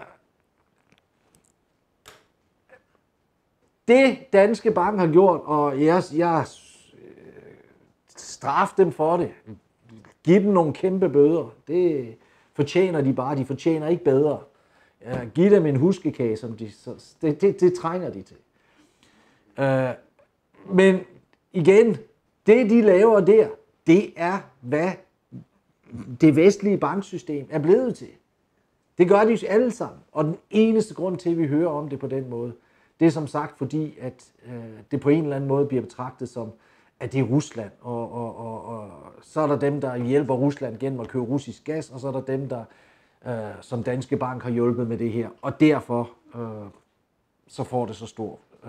det Danske Bank har gjort, og jeg, jeg straf dem for det, giv dem nogle kæmpe bøder, det fortjener de bare, de fortjener ikke bedre. Øh, giv dem en huskekage, som de, så, det, det, det trænger de til. Øh, men igen, det de laver der, det er, hvad det vestlige banksystem er blevet til. Det gør de jo alle sammen. Og den eneste grund til, at vi hører om det på den måde, det er som sagt fordi, at øh, det på en eller anden måde bliver betragtet som, at det er Rusland. Og, og, og, og så er der dem, der hjælper Rusland gennem at købe russisk gas, og så er der dem, der øh, som Danske Bank har hjulpet med det her. Og derfor øh, så får det så stor øh,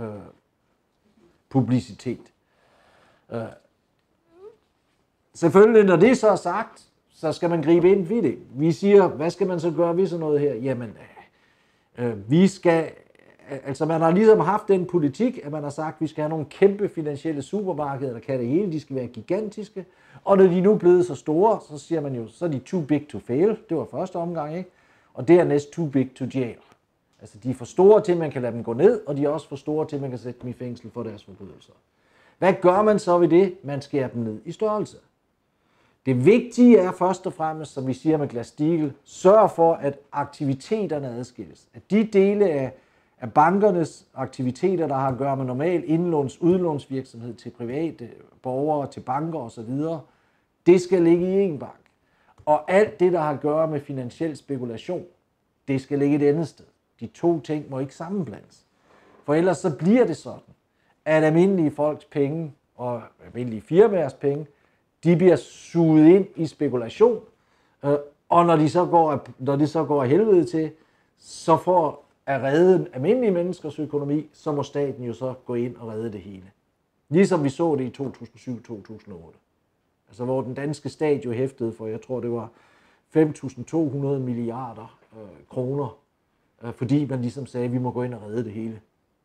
publicitet. Øh, Selvfølgelig, når det så er sagt, så skal man gribe ind ved det. Vi siger, hvad skal man så gøre ved sådan noget her? Jamen, øh, vi skal, altså man har ligesom haft den politik, at man har sagt, at vi skal have nogle kæmpe finansielle supermarkeder, der kan det hele, de skal være gigantiske, og når de nu er blevet så store, så siger man jo, så er de too big to fail, det var første omgang, ikke? Og dernæst too big to jail. Altså de er for store til, at man kan lade dem gå ned, og de er også for store til, at man kan sætte dem i fængsel for deres forbrydelser. Hvad gør man så ved det? Man skærer dem ned i størrelse. Det vigtige er først og fremmest, som vi siger med Glass-Steagall, sørg for, at aktiviteterne adskilles. At de dele af, af bankernes aktiviteter, der har at gøre med normal indlåns- udlånsvirksomhed til private borgere, til banker osv., det skal ligge i en bank. Og alt det, der har at gøre med finansiel spekulation, det skal ligge et andet sted. De to ting må ikke sammenblandes. For ellers så bliver det sådan, at almindelige folks penge og almindelige firmaers penge, de bliver suget ind i spekulation, og når, de så går, når det så går af helvede til, så for at redde almindelige menneskers økonomi, så må staten jo så gå ind og redde det hele. Ligesom vi så det i to tusind og syv til to tusind og otte. Altså hvor den danske stat jo hæftede for, jeg tror det var fem tusind to hundrede milliarder øh, kroner, øh, fordi man ligesom sagde, at vi må gå ind og redde det hele.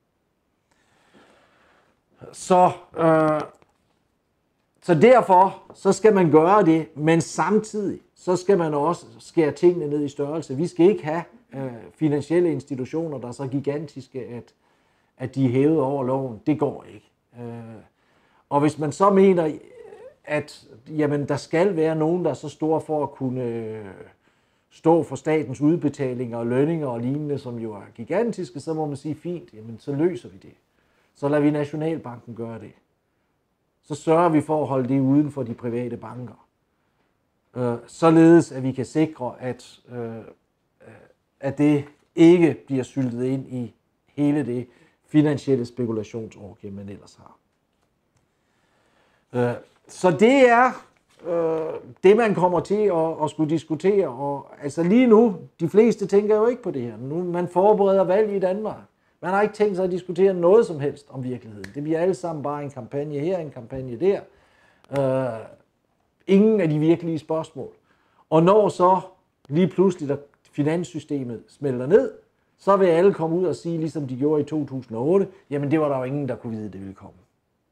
Så, øh, så derfor så skal man gøre det, men samtidig så skal man også skære tingene ned i størrelse. Vi skal ikke have øh, finansielle institutioner, der er så gigantiske, at, at de er hævet over loven. Det går ikke. Øh, og hvis man så mener, at jamen, der skal være nogen, der er så store for at kunne øh, stå for statens udbetalinger og lønninger og lignende, som jo er gigantiske, så må man sige, fint, jamen, så løser vi det. Så lader vi Nationalbanken gøre det. Så sørger vi for at holde det uden for de private banker. Øh, således at vi kan sikre, at, øh, at det ikke bliver syltet ind i hele det finansielle spekulationsorgie, man ellers har. Øh, så det er øh, det, man kommer til at, at skulle diskutere. Og, altså lige nu, de fleste tænker jo ikke på det her. Nu, man forbereder valg i Danmark. Man har ikke tænkt sig at diskutere noget som helst om virkeligheden. Det bliver alle sammen bare en kampagne her, en kampagne der. Øh, ingen af de virkelige spørgsmål. Og når så lige pludselig, der finanssystemet smelter ned, så vil alle komme ud og sige, ligesom de gjorde i to tusind og otte, jamen det var der jo ingen, der kunne vide, det ville komme.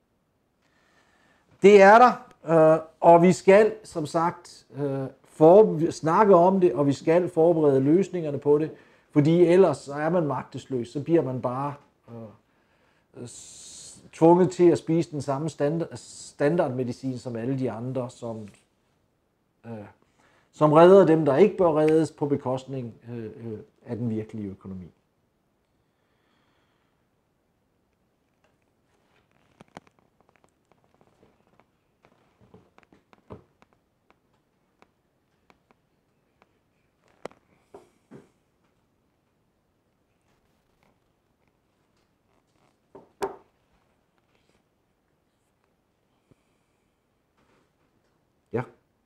Det er der, øh, og vi skal, som sagt, øh, for, snakke om det, og vi skal forberede løsningerne på det, fordi ellers så er man magtesløs, så bliver man bare øh, tvunget til at spise den samme standard, standardmedicin som alle de andre, som, øh, som redder dem, der ikke bør reddes på bekostning øh, øh, af den virkelige økonomi. Ja.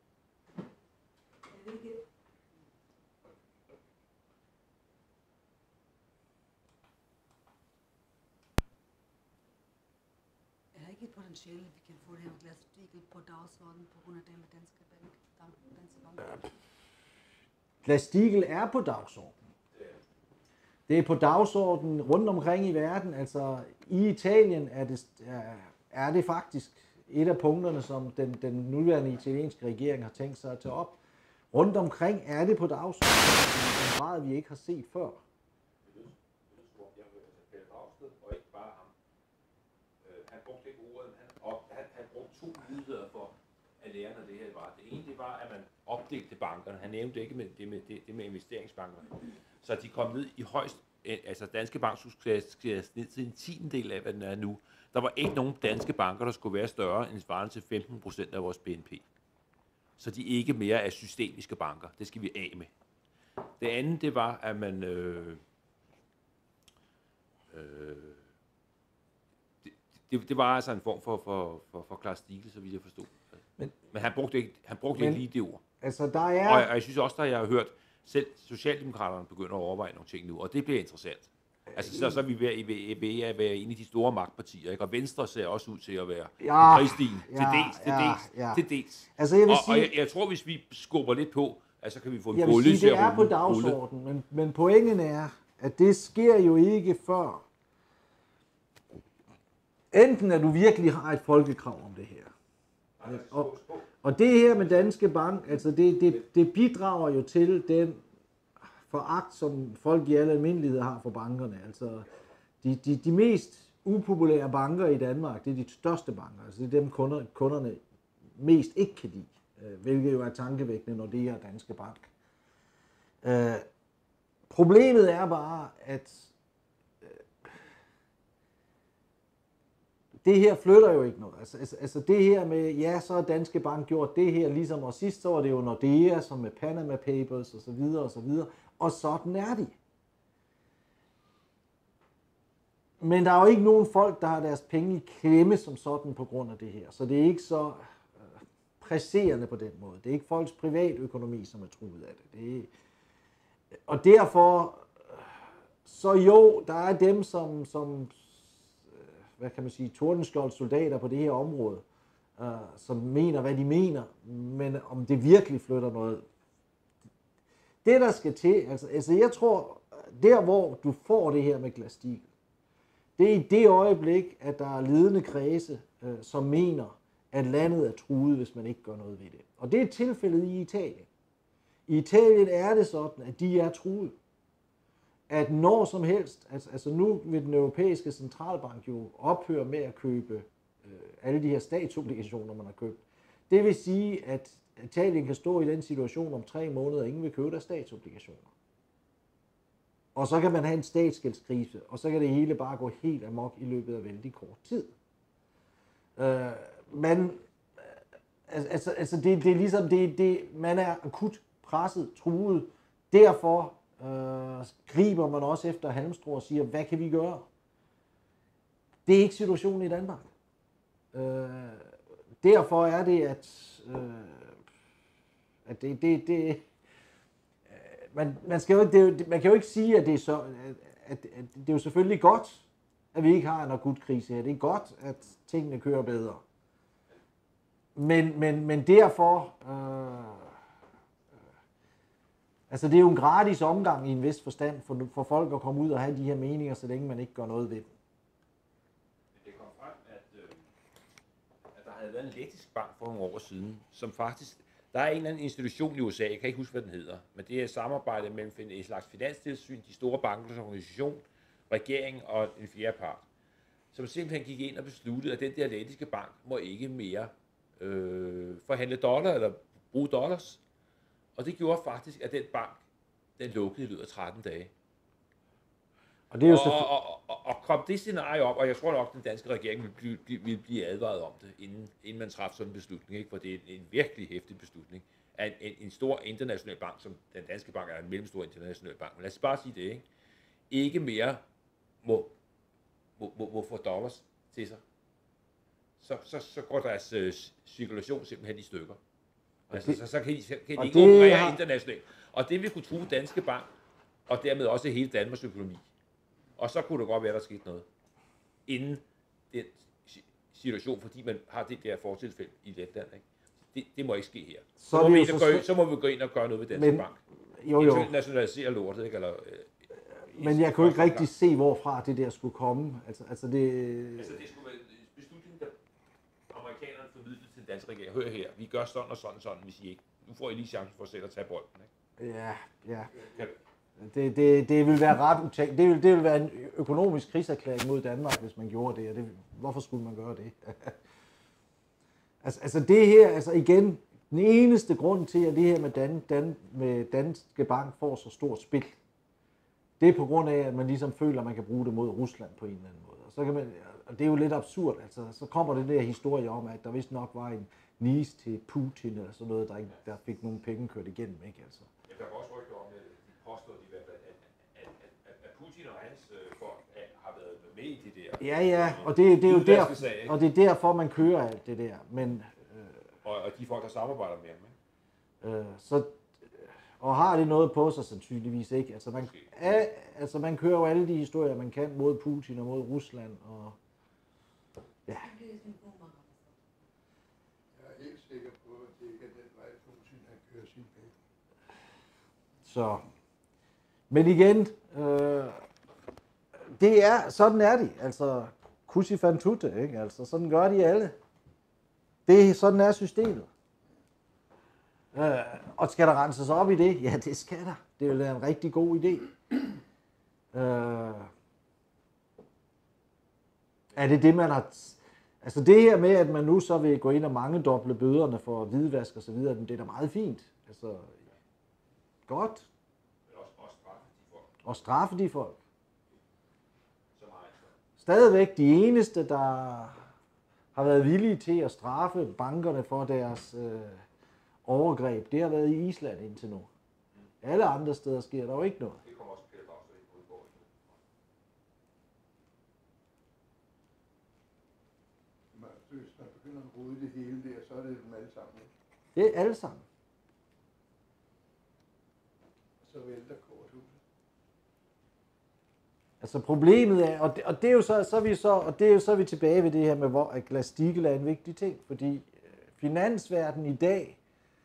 Er der ikke et potentiale, at vi kan få det her Glass-Steagall på dagsordenen på grund af det med Danske Bank? Danske Bank? Glass-Steagall er på dagsordenen. Det er på dagsordenen rundt omkring i verden. Altså i Italien er det, er det faktisk et af punkterne, som den, den nuværende italienske regering har tænkt sig at tage op. Rundt omkring er det på dagsordenen, i en grad, vi ikke har set før. Og ikke bare ham. Han brugte ikke ordet, han, han, han brugte to muligheder for at lære, når det her var. Det ene, det var, at man opdelte bankerne. Han nævnte ikke med det med, det, det med investeringsbankerne. Så de kom ned i højst, altså Danske Bank skulle skæres ned til en tiendedel af, hvad den er nu. Der var ikke nogen danske banker, der skulle være større end svarende til femten procent af vores B N P. Så de ikke mere er systemiske banker. Det skal vi af med. Det andet, det var, at man... Øh, øh, det, det, det var altså en form for, for, for, for Glass-Steagall, så vidt jeg forstod. Men, men han brugte ikke, han brugte men, ikke lige det ord. Altså, der er... Og, og jeg synes også, at jeg har hørt, selv Socialdemokraterne begynder at overveje nogle ting nu, og det bliver interessant. Altså, så, så er vi ved, ved, ved at være en af de store magtpartier, ikke? Og Venstre ser også ud til at være Ja, Kristin, til ja, dels, til ja, dels, ja. til dels. Altså, jeg vil og, sige, og jeg, jeg tror, hvis vi skubber lidt på, altså, så kan vi få en jeg vil bolle sige, til det at er på rulle. dagsordenen, men, men pointen er, at det sker jo ikke før. Enten at du virkelig har et folkekrav om det her. Og, og det her med Danske Bank, altså det, det, det bidrager jo til den foragt, som folk i alle almindelighed har for bankerne. Altså de, de, de mest upopulære banker i Danmark, det er de største banker. Altså det er dem, kunder, kunderne mest ikke kan lide, hvilket jo er tankevækkende, når det er Danske Bank. Øh, problemet er bare, at det her flytter jo ikke noget. Altså, altså, altså det her med, ja, så har Danske Bank gjort det her, ligesom og sidst så var det jo Nordea, som med Panama Papers og så videre og så videre. Og sådan er de. Men der er jo ikke nogen folk, der har deres penge i klemme som sådan på grund af det her. Så det er ikke så øh, presserende på den måde. Det er ikke folks privatøkonomi, som er truet af det. det er, og derfor, så jo, der er dem, som, som hvad kan man sige, tordenskjolds soldater på det her område, øh, som mener, hvad de mener, men om det virkelig flytter noget. Det, der skal til, altså, altså jeg tror, der hvor du får det her med Glass-Steagall, det er i det øjeblik, at der er ledende kredse, øh, som mener, at landet er truet, hvis man ikke gør noget ved det. Og det er tilfældet i Italien. I Italien er det sådan, at de er truet. At når som helst, altså, altså nu vil den europæiske centralbank jo ophøre med at købe øh, alle de her statsobligationer, man har købt. Det vil sige, at Italien kan stå i den situation om tre måneder, og ingen vil købe deres statsobligationer. Og så kan man have en statsgældskrise, og så kan det hele bare gå helt amok i løbet af vældig kort tid. Øh, men altså, altså det, det er ligesom, det, det, man er akut presset, truet, derfor Øh, griber man også efter halmstrå og siger, hvad kan vi gøre? Det er ikke situationen i Danmark. Øh, derfor er det, at, øh, at det, det, det øh, man, man, skal jo, det, man kan jo ikke sige, at det er så, at, at, at det er jo selvfølgelig godt, at vi ikke har en akut krise her. Det er godt, at tingene kører bedre. Men, men, men derfor øh, altså det er jo en gratis omgang i en vis forstand for, for folk at komme ud og have de her meninger, så længe man ikke gør noget ved dem. Det kom frem, at, øh, at der havde været en lettisk bank for nogle år siden, som faktisk, der er en eller anden institution i U S A, jeg kan ikke huske, hvad den hedder, men det er et samarbejde mellem en slags finanstilsyn, de store bankers organisation, regeringen og en fjerde part, som simpelthen gik ind og besluttede, at den der lettiske bank må ikke mere øh, forhandle dollar eller bruge dollars. Og det gjorde faktisk, at den bank, den lukkede i løbet af tretten dage. Og, det er jo og, og, og, og, og kom det scenarie op, og jeg tror nok, at den danske regering vil blive, blive, vil blive advaret om det, inden, inden man træffer sådan en beslutning, ikke? For det er en, en virkelig hæftig beslutning. At en, en, en stor international bank, som den danske bank er en mellemstor international bank, men lad os bare sige det, ikke? Ikke mere må, må, må, må få dollars til sig. Så, så, så går deres øh, cirkulation simpelthen i stykker. Altså, det, så, så kan de, så kan de ikke operere har... internationalt. Og det vil kunne true Danske Bank, og dermed også hele Danmarks økonomi. Og så kunne det godt være, at der skete noget. Inden den situation, fordi man har det der fortilfælde i Letland. Ikke? Det, det må ikke ske her. Så, så, må vi så, gå, så må vi gå ind og gøre noget ved Danske men, Bank. Jo, jo. Internationalisere lortet, ikke? Eller, øh, men jeg kunne ikke rigtig se, hvorfra det der skulle komme. Altså, altså det... Altså, det skulle være beslutningen, der amerikanerne formidlede til den danske regering. Hør her, vi gør sådan og sådan og sådan, hvis I ikke. Nu får I lige chancen for selv at tage bolden, ikke? Ja, ja. Det, det, det vil være ret utænkt. Det vil, det vil være en økonomisk krigserklæring mod Danmark, hvis man gjorde det. Og det hvorfor skulle man gøre det? altså, altså det her, altså igen, den eneste grund til, at det her med, Dan, Dan, med Danske Bank får så stort spil, det er på grund af, at man ligesom føler, at man kan bruge det mod Rusland på en eller anden måde. Og, så kan man, og det er jo lidt absurd. Altså, så kommer det der historie om, at der vist nok var en niece til Putin eller sådan noget, der, ikke, der fik nogle penge kørt igennem, ikke altså? Ja, der var også rygter om, at de påstod, at, at, at, at, at Putin og hans øh, folk har været med i det der. Ja, ja, og det, det er jo der, sag, og det er derfor, man kører alt det der. Men, øh, og, og de folk, der samarbejder med ham, ikke? Øh, så, Og har det noget på sig sandsynligvis ikke. Altså man, er, altså man kører jo alle de historier, man kan mod Putin og mod Rusland. Og, ja. Jeg er helt sikker på, at det ikke er den vej, Putin han kører sine penge. Så. Men igen, øh, det er, sådan er de. Altså, Kusi fan tutte, ikke? Altså, sådan gør de alle. Det, sådan er systemet. Øh, og skal der renses op i det? Ja, det skal der. Det vil være en rigtig god idé. Øh, er det det, man har... Altså det her med, at man nu så vil gå ind og mangedoble bøderne for hvidvask og så videre, det er da meget fint. Altså, godt. Men også, også straffe de folk. Og straffe de folk. Så meget. Stadigvæk de eneste, der har været villige til at straffe bankerne for deres øh, overgreb, det har været i Island indtil nu. Alle andre steder sker der jo ikke noget. Det kommer også Peter Bagsted i Udborg. Hvis man begynder at rode det hele der, så er det dem alle sammen. Ikke? Det er alle sammen. Så vælter korthuset. Altså problemet er, og det, og det er jo så, så er vi så, og det er jo så er vi tilbage ved det her med, hvor at Glass-Steagall er en vigtig ting, fordi finansverdenen i dag,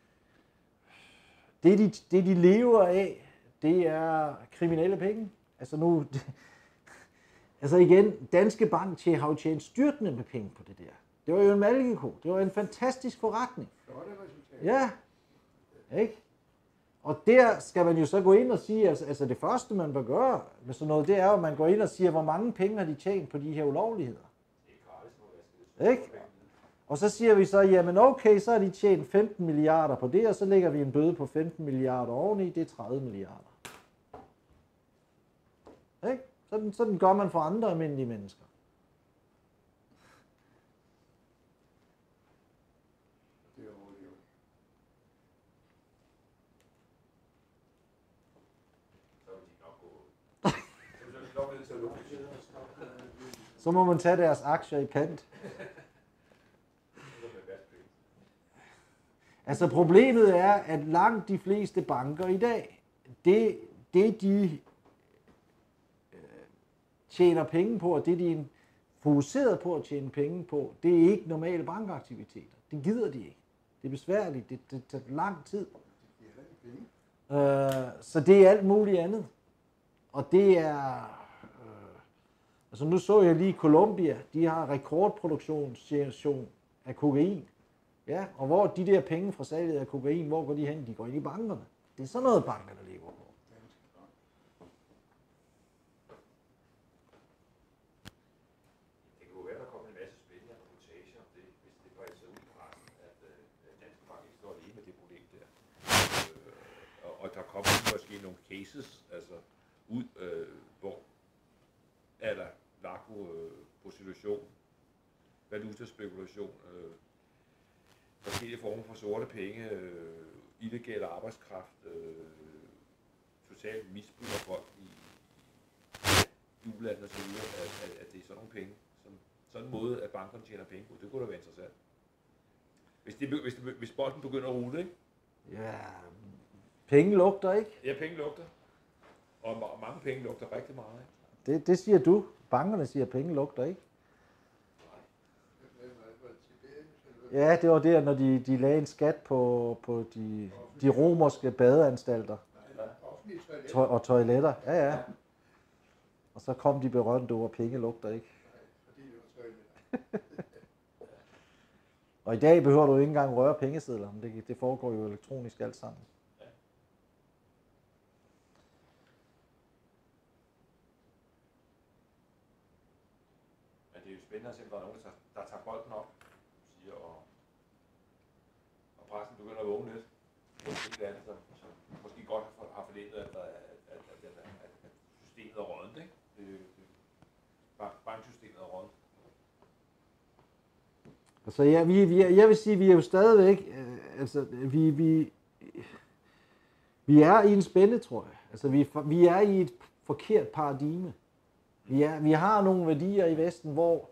det de, det de lever af, det er kriminelle penge. Altså nu, det, altså igen, Danske Bank har jo tjent styrtende med penge på det der. Det var jo en malkeko. Det var en fantastisk forretning. Flotte resultat. Ja, ikke? Og der skal man jo så gå ind og sige, altså, altså det første man bør gøre med sådan noget, det er jo, at man går ind og siger, hvor mange penge har de tjent på de her ulovligheder. Ikke? Og så siger vi så, jamen okay, så har de tjent femten milliarder på det, og så lægger vi en bøde på femten milliarder oveni, det er tredive milliarder. Ikke? Sådan, sådan gør man for andre almindelige mennesker. Det er overlevet. Så vil de nok gå. Så vil de nok ned til at lukke. Så må man tage deres aktier i pant. Altså problemet er, at langt de fleste banker i dag, det, det de øh, tjener penge på, og det de er fokuseret på at tjene penge på, det er ikke normale bankaktiviteter. Det gider de ikke. Det er besværligt. Det, det tager lang tid. Øh, så det er alt muligt andet. Og det er... Øh, altså nu så jeg lige Colombia. De har rekordproduktion af kokain. Ja, og hvor de der penge fra salget af kokain, hvor går de hen? De går ind i bankerne. Det er sådan noget, bankerne lever på. Det kunne være, der kommer en masse spændende reportager om det, hvis det bare er så ud i pressen, at øh, Danske Bank ikke står alene med det problem der. Øh, og, og der kommer måske nogle cases altså, ud, øh, hvor er der narkoprostitution, valutaspekulation, øh, forskellige former for sorte penge, øh, illegal arbejdskraft, øh, totalt misbrug af folk i, i ulandet og så videre, at, at, at det er sådan nogle penge. Som, sådan en måde, at bankerne tjener penge på, det kunne da være interessant. Hvis, det, hvis, det, hvis bolden begynder at rulle, ikke? Ja, penge lugter, ikke? Ja, penge lugter. Og mange penge lugter rigtig meget, ikke? Det, det siger du. Bankerne siger, at penge lugter, ikke? Ja, det var der, når de, de lagde en skat på, på de, de romerske badeanstalter to- og toiletter. Ja, ja. Og så kom de berømte ord, penge lugter ikke. Og i dag behøver du ikke engang røre pengesedler. Det, det foregår jo elektronisk alt sammen. Men det er jo spændende at se, om der er nogen, der tager, der tager bolden op. Og, og pressen begynder at vågne lidt. Det er andet, som, som måske godt har, har forledet, at, at, at, at, at, at systemet er rådent, ikke? Det, det, banksystemet er rådent. Altså, ja, vi, vi, jeg vil sige, vi er jo stadigvæk, øh, altså, vi, vi, vi er i en spænde, tror jeg. Altså, vi, vi er i et forkert paradigme. Vi, er, vi har nogle værdier i Vesten, hvor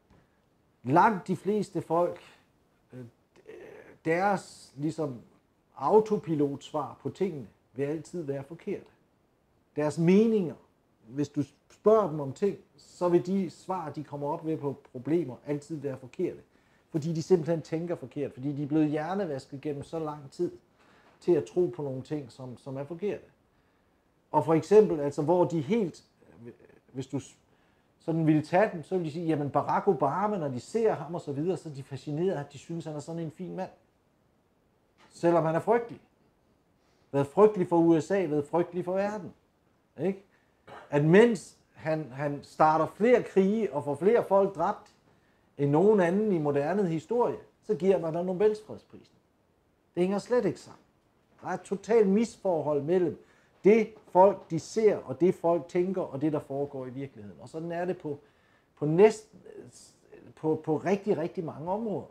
langt de fleste folk, deres ligesom autopilotsvar på tingene vil altid være forkerte. Deres meninger, hvis du spørger dem om ting, så vil de svar, de kommer op med på problemer, altid være forkerte. Fordi de simpelthen tænker forkert, fordi de er blevet hjernevasket gennem så lang tid til at tro på nogle ting, som, som er forkerte. Og for eksempel, altså hvor de helt, hvis du sådan ville tage dem, så ville de sige, jamen Barack Obama, når de ser ham og så videre, så er de fascineret, at de synes, han er sådan en fin mand. Selvom han er frygtelig. Været frygtelig for U S A, været frygtelig for verden. Ikke? At mens han, han starter flere krige og får flere folk dræbt end nogen anden i moderne historie, så giver man der Nobels fredsprisen. Det hænger slet ikke sammen. Der er et totalt misforhold mellem det folk, de ser, og det folk tænker, og det, der foregår i virkeligheden. Og sådan er det på, på, næsten, på, på rigtig, rigtig mange områder.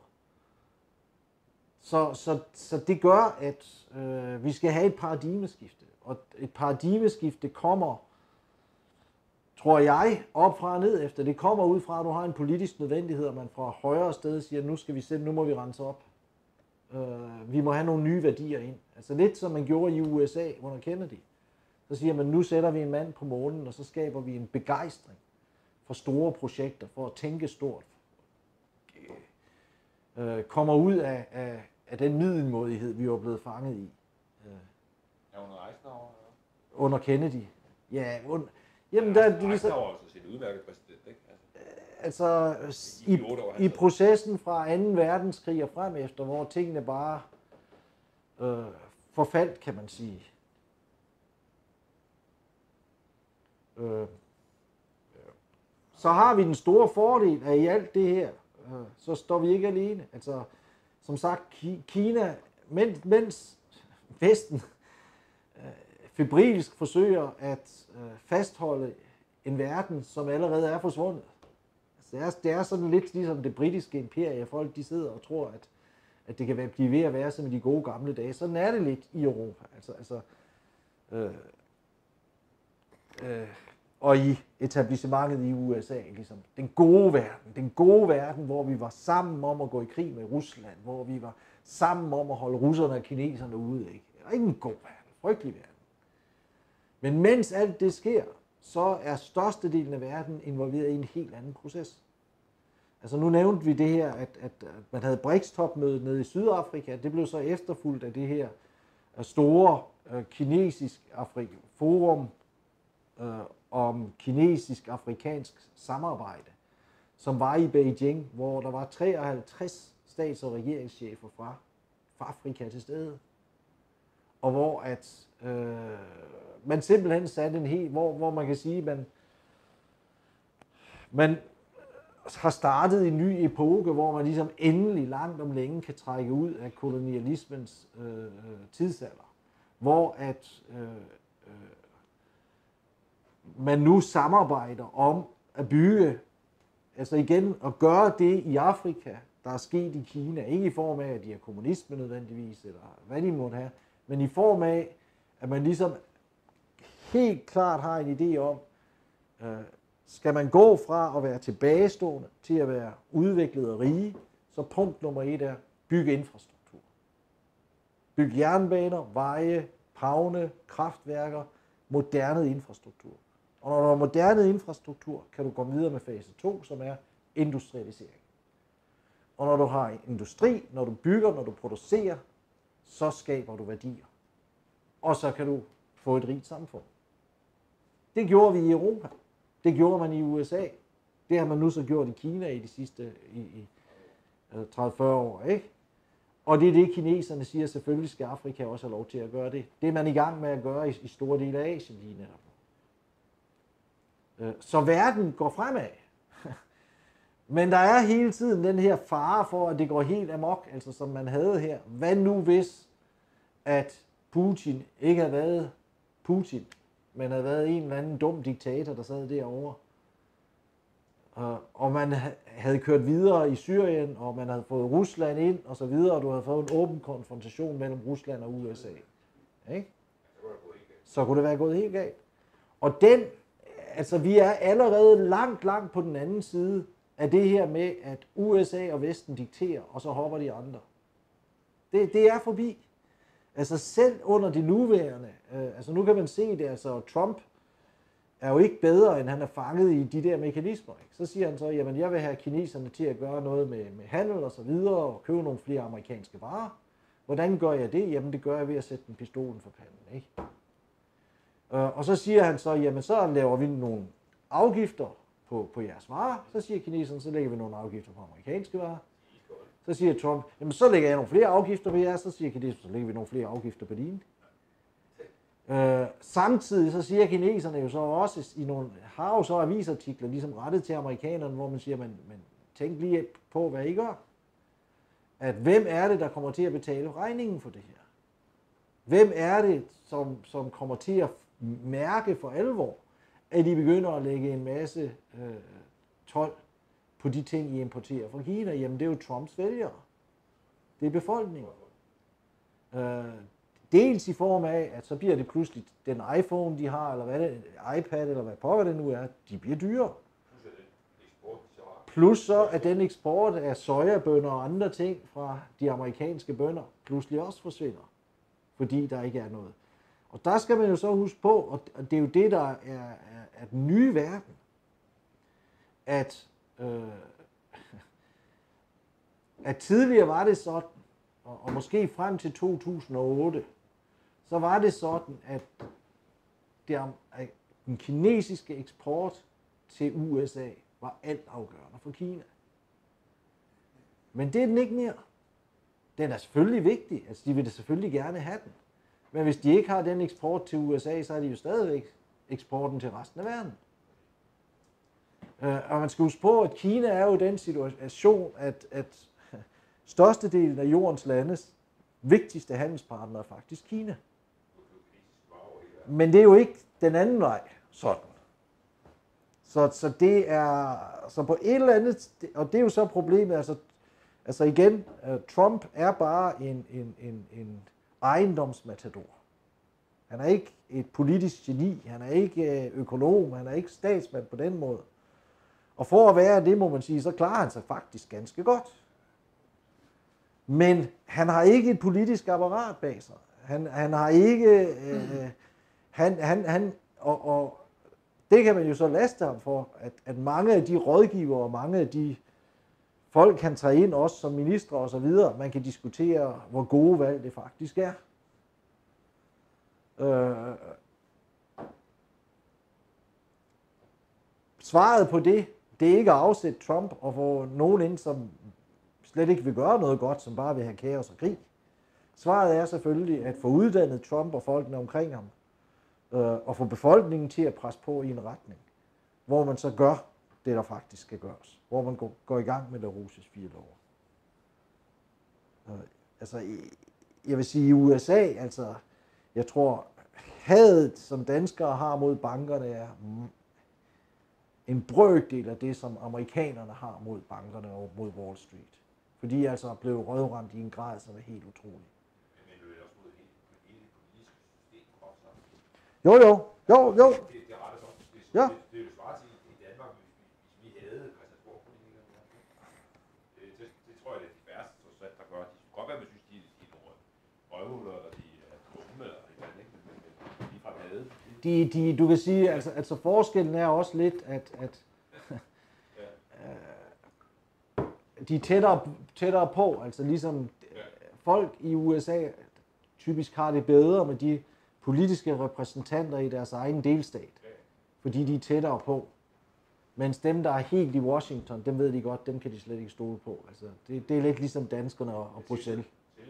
Så, så, så det gør, at øh, vi skal have et paradigmeskifte. Og et paradigmeskifte kommer, tror jeg, op fra og ned efter. Det kommer ud fra, at du har en politisk nødvendighed, og man fra højre sted siger, nu skal vi selv, nu må vi rense op. Øh, vi må have nogle nye værdier ind. Altså lidt som man gjorde i U S A under Kennedy. Så siger man, nu sætter vi en mand på månen, og så skaber vi en begejstring for store projekter, for at tænke stort. Øh, kommer ud af, af, af den middelmådighed, vi var blevet fanget i. Øh, ja, under Eisenhower? Under Kennedy. Ja, under, jamen der... Ja, Eisenhower var altså en udmærket præsident, ikke? Altså, altså i, i processen fra anden verdenskrig og frem efter, hvor tingene bare øh, forfaldt, kan man sige. Øh, så har vi den store fordel, at i alt det her, øh, så står vi ikke alene. Altså, som sagt, Kina, mens, mens Vesten øh, febrilsk forsøger at øh, fastholde en verden, som allerede er forsvundet. Altså, det, er, det er sådan lidt ligesom det britiske imperie. Folk de sidder og tror, at, at det kan være, blive ved at være som i de gode gamle dage. Sådan er det lidt i Europa. Altså, altså, øh, øh, og i etablissementet i U S A. Ligesom. Den gode verden. Den gode verden, hvor vi var sammen om at gå i krig med Rusland. Hvor vi var sammen om at holde russerne og kineserne ude. Ikke? Det er ikke en god verden. Frygtelig verden. Men mens alt det sker, så er størstedelen af verden involveret i en helt anden proces. Altså nu nævnte vi det her, at, at man havde BRICS-topmødet nede i Sydafrika. Det blev så efterfulgt af det her store uh, kinesisk-afrikansk forum uh, om kinesisk-afrikansk samarbejde, som var i Beijing, hvor der var treoghalvtreds stats- og regeringschefer fra, fra Afrika til stede. Og hvor at øh, man simpelthen satte en helt, hvor, hvor man kan sige, man, man har startet en ny epoke, hvor man ligesom endelig langt om længe kan trække ud af kolonialismens øh, tidsalder. Hvor at øh, øh, man nu samarbejder om at bygge, altså igen at gøre det i Afrika, der er sket i Kina, ikke i form af, at de er kommunisme nødvendigvis, eller hvad de måtte have, men i form af, at man ligesom helt klart har en idé om, øh, skal man gå fra at være tilbagestående til at være udviklet og rige, så punkt nummer et er bygge infrastruktur. Bygge jernbaner, veje, havne, kraftværker, moderne infrastruktur. Og når du har moderne infrastruktur, kan du gå videre med fase to, som er industrialisering. Og når du har industri, når du bygger, når du producerer, så skaber du værdier. Og så kan du få et rigt samfund. Det gjorde vi i Europa. Det gjorde man i U S A. Det har man nu så gjort i Kina i de sidste i, i tredive til fyrre år. Ikke? Og det er det, kineserne siger, selvfølgelig skal Afrika også have lov til at gøre det. Det er man i gang med at gøre i, i store dele af Asien lige netop. Så verden går fremad. Men der er hele tiden den her fare for, at det går helt amok, altså som man havde her. Hvad nu hvis, at Putin ikke havde været Putin, men havde været en eller anden dum diktator, der sad derovre. Og man havde kørt videre i Syrien, og man havde fået Rusland ind, og så videre, og du havde fået en åben konfrontation mellem Rusland og U S A. Ikke? Så kunne det være gået helt galt. Og den, altså vi er allerede langt, langt på den anden side af det her med, at U S A og Vesten dikterer, og så hopper de andre. Det, det er forbi. Altså selv under de nuværende, øh, altså nu kan man se det, altså Trump er jo ikke bedre, end han er fanget i de der mekanismer. Ikke? Så siger han så, jamen jeg vil have kineserne til at gøre noget med, med handel og så videre, og købe nogle flere amerikanske varer. Hvordan gør jeg det? Jamen det gør jeg ved at sætte en pistolen for panden. Ikke? Øh, og så siger han så, jamen så laver vi nogle afgifter på, på jeres varer. Så siger kineserne, så lægger vi nogle afgifter på amerikanske varer. Så siger Trump, jamen så lægger jeg nogle flere afgifter på jeres. Så siger kineserne, så lægger vi nogle flere afgifter på dine. Øh, samtidig så siger kineserne jo så også i nogle, har jo så avisartikler ligesom rettet til amerikanerne, hvor man siger, men, men tænk lige på, hvad I gør. At hvem er det, der kommer til at betale regningen for det her? Hvem er det, som, som kommer til at mærke for alvor, at de begynder at lægge en masse øh, told på de ting, I importerer fra Kina? Jamen det er jo Trumps vælgere. Det er befolkningen. Øh, dels i form af, at så bliver det pludselig den iPhone, de har, eller hvad det, iPad, eller hvad pokker det nu er, de bliver dyre. Plus så, at den eksport af sojabønner og andre ting fra de amerikanske bønder pludselig også forsvinder, fordi der ikke er noget. Og der skal man jo så huske på, og det er jo det, der er, er, er den nye verden, at, øh, at tidligere var det sådan, og, og måske frem til to tusind og otte, så var det sådan, at det, at den kinesiske eksport til U S A var altafgørende for Kina. Men det er den ikke mere. Den er selvfølgelig vigtig, altså de vil det selvfølgelig gerne have den. Men hvis de ikke har den eksport til U S A, så er de jo stadigvæk eksporten til resten af verden. Og man skal huske på, at Kina er jo i den situation, at, at størstedelen af jordens landes vigtigste handelspartner er faktisk Kina. Men det er jo ikke den anden vej sådan. Så, så det er, så på et eller andet, og det er jo så problemet, altså, altså igen, Trump er bare en, en, en, en ejendomsmatador. Han er ikke et politisk geni, han er ikke økonom, han er ikke statsmand på den måde. Og for at være det, må man sige, så klarer han sig faktisk ganske godt. Men han har ikke et politisk apparat bag sig. Han, han har ikke, øh, han, han, han, og, og det kan man jo så laste ham for, at, at mange af de rådgivere og mange af de folk, han tager ind, også som ministre og så videre, man kan diskutere, hvor gode valg det faktisk er. Øh, svaret på det, det er ikke at afsætte Trump og få nogen ind, som slet ikke vil gøre noget godt, som bare vil have kaos og krig. Svaret er selvfølgelig at få uddannet Trump og folkene omkring ham, øh, og få befolkningen til at presse på i en retning, hvor man så gør det, der faktisk skal gøres. Hvor man går, går i gang med LaRouches fire love. Øh, altså, jeg vil sige i U S A, altså, jeg tror, hadet, som danskere har mod bankerne, er en brøkdel af det, som amerikanerne har mod bankerne og mod Wall Street. Fordi de altså er blevet røvrendt i en grad, som er helt utrolig. Men du er også mod hele det politiske system også. Jo, jo, jo, jo. Det, det er ret også. Det, ja. det, det er jo svaret til i Danmark, hvis vi, hvis vi havde Christiansborg-politikere. Det, det, det tror jeg, det er de værste, der gør. De skulle godt være, at man synes, de er nogle røvhuller, eller de er dumme, eller et eller andet, ikke? Men de fra havde. De, de, du kan sige, altså, altså forskellen er også lidt, at, at de er tættere, tættere på, altså ligesom folk i U S A typisk har det bedre med de politiske repræsentanter i deres egen delstat, fordi de er tættere på. Mens dem, der er helt i Washington, dem ved de godt, dem kan de slet ikke stole på. Altså, det, det er lidt ligesom danskerne og, og Bruxelles.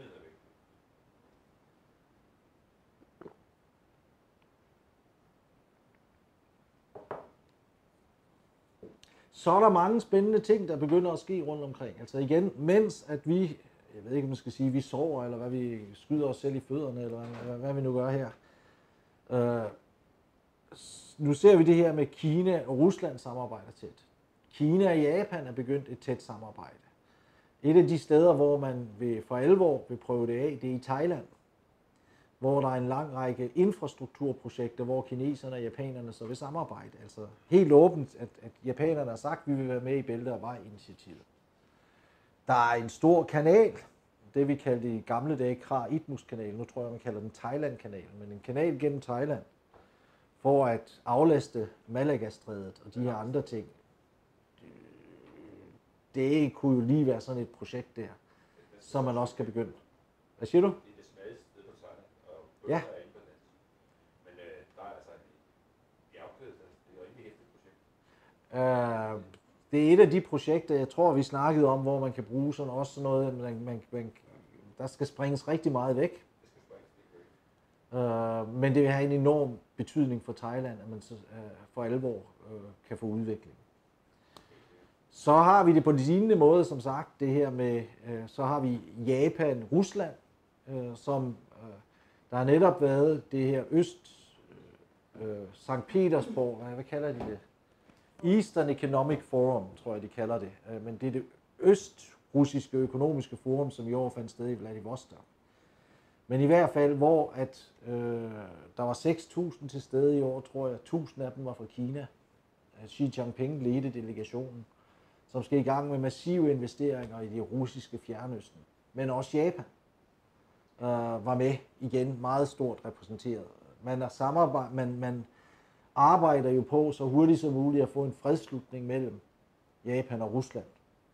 Så er der mange spændende ting, der begynder at ske rundt omkring. Altså igen, mens at vi, jeg ved ikke, om man skal sige, vi sover, eller hvad vi skyder os selv i fødderne, eller hvad, hvad vi nu gør her. Uh, nu ser vi det her med Kina og Rusland samarbejder tæt. Kina og Japan er begyndt et tæt samarbejde. Et af de steder, hvor man vil, for alvor vil prøve det af, det er i Thailand, hvor der er en lang række infrastrukturprojekter, hvor kineserne og japanerne så vil samarbejde. Altså helt åbent, at, at japanerne har sagt, at vi vil være med i Bælte- og Vej-initiativet. Der er en stor kanal, det, vi kaldte i gamle dage Kra Itmus-kanalen. Nu tror jeg, man kalder den Thailand-kanalen, men en kanal gennem Thailand, for at aflaste Malaga-strædet og de her andre ting. Det kunne jo lige være sådan et projekt der, som man også kan begynde. Hvad siger du? Det er det smadeste sted på Thailand, og Ja. er inde på den. Men øh, der er altså en bjergkæde, det er jo ikke et hæftigt projekt. Uh, det er et af de projekter, jeg tror, vi snakkede om, hvor man kan bruge sådan også sådan noget, man, man, man, der skal springes rigtig meget væk. Det skal springes lige væk. Uh, men det vil have en enorm betydning for Thailand, at man så, uh, for alvor uh, kan få udvikling. Så har vi det på de lignende måde, som sagt, det her med, uh, så har vi Japan, Rusland, uh, som uh, der har netop været det her Øst, uh, Sankt Petersborg, hvad, hvad kalder de det? Eastern Economic Forum, tror jeg, de kalder det. Uh, men det er det øst-russiske økonomiske forum, som i år fandt sted i Vladivostok. Men i hvert fald, hvor at, øh, der var seks tusind til stede i år, tror jeg, tusind af dem var fra Kina. Xi Jinping ledte delegationen, som skal i gang med massive investeringer i det russiske fjernøsten. Men også Japan øh, var med igen, meget stort repræsenteret. Man, er samarbejde, man, man arbejder jo på så hurtigt som muligt at få en fredsslutning mellem Japan og Rusland.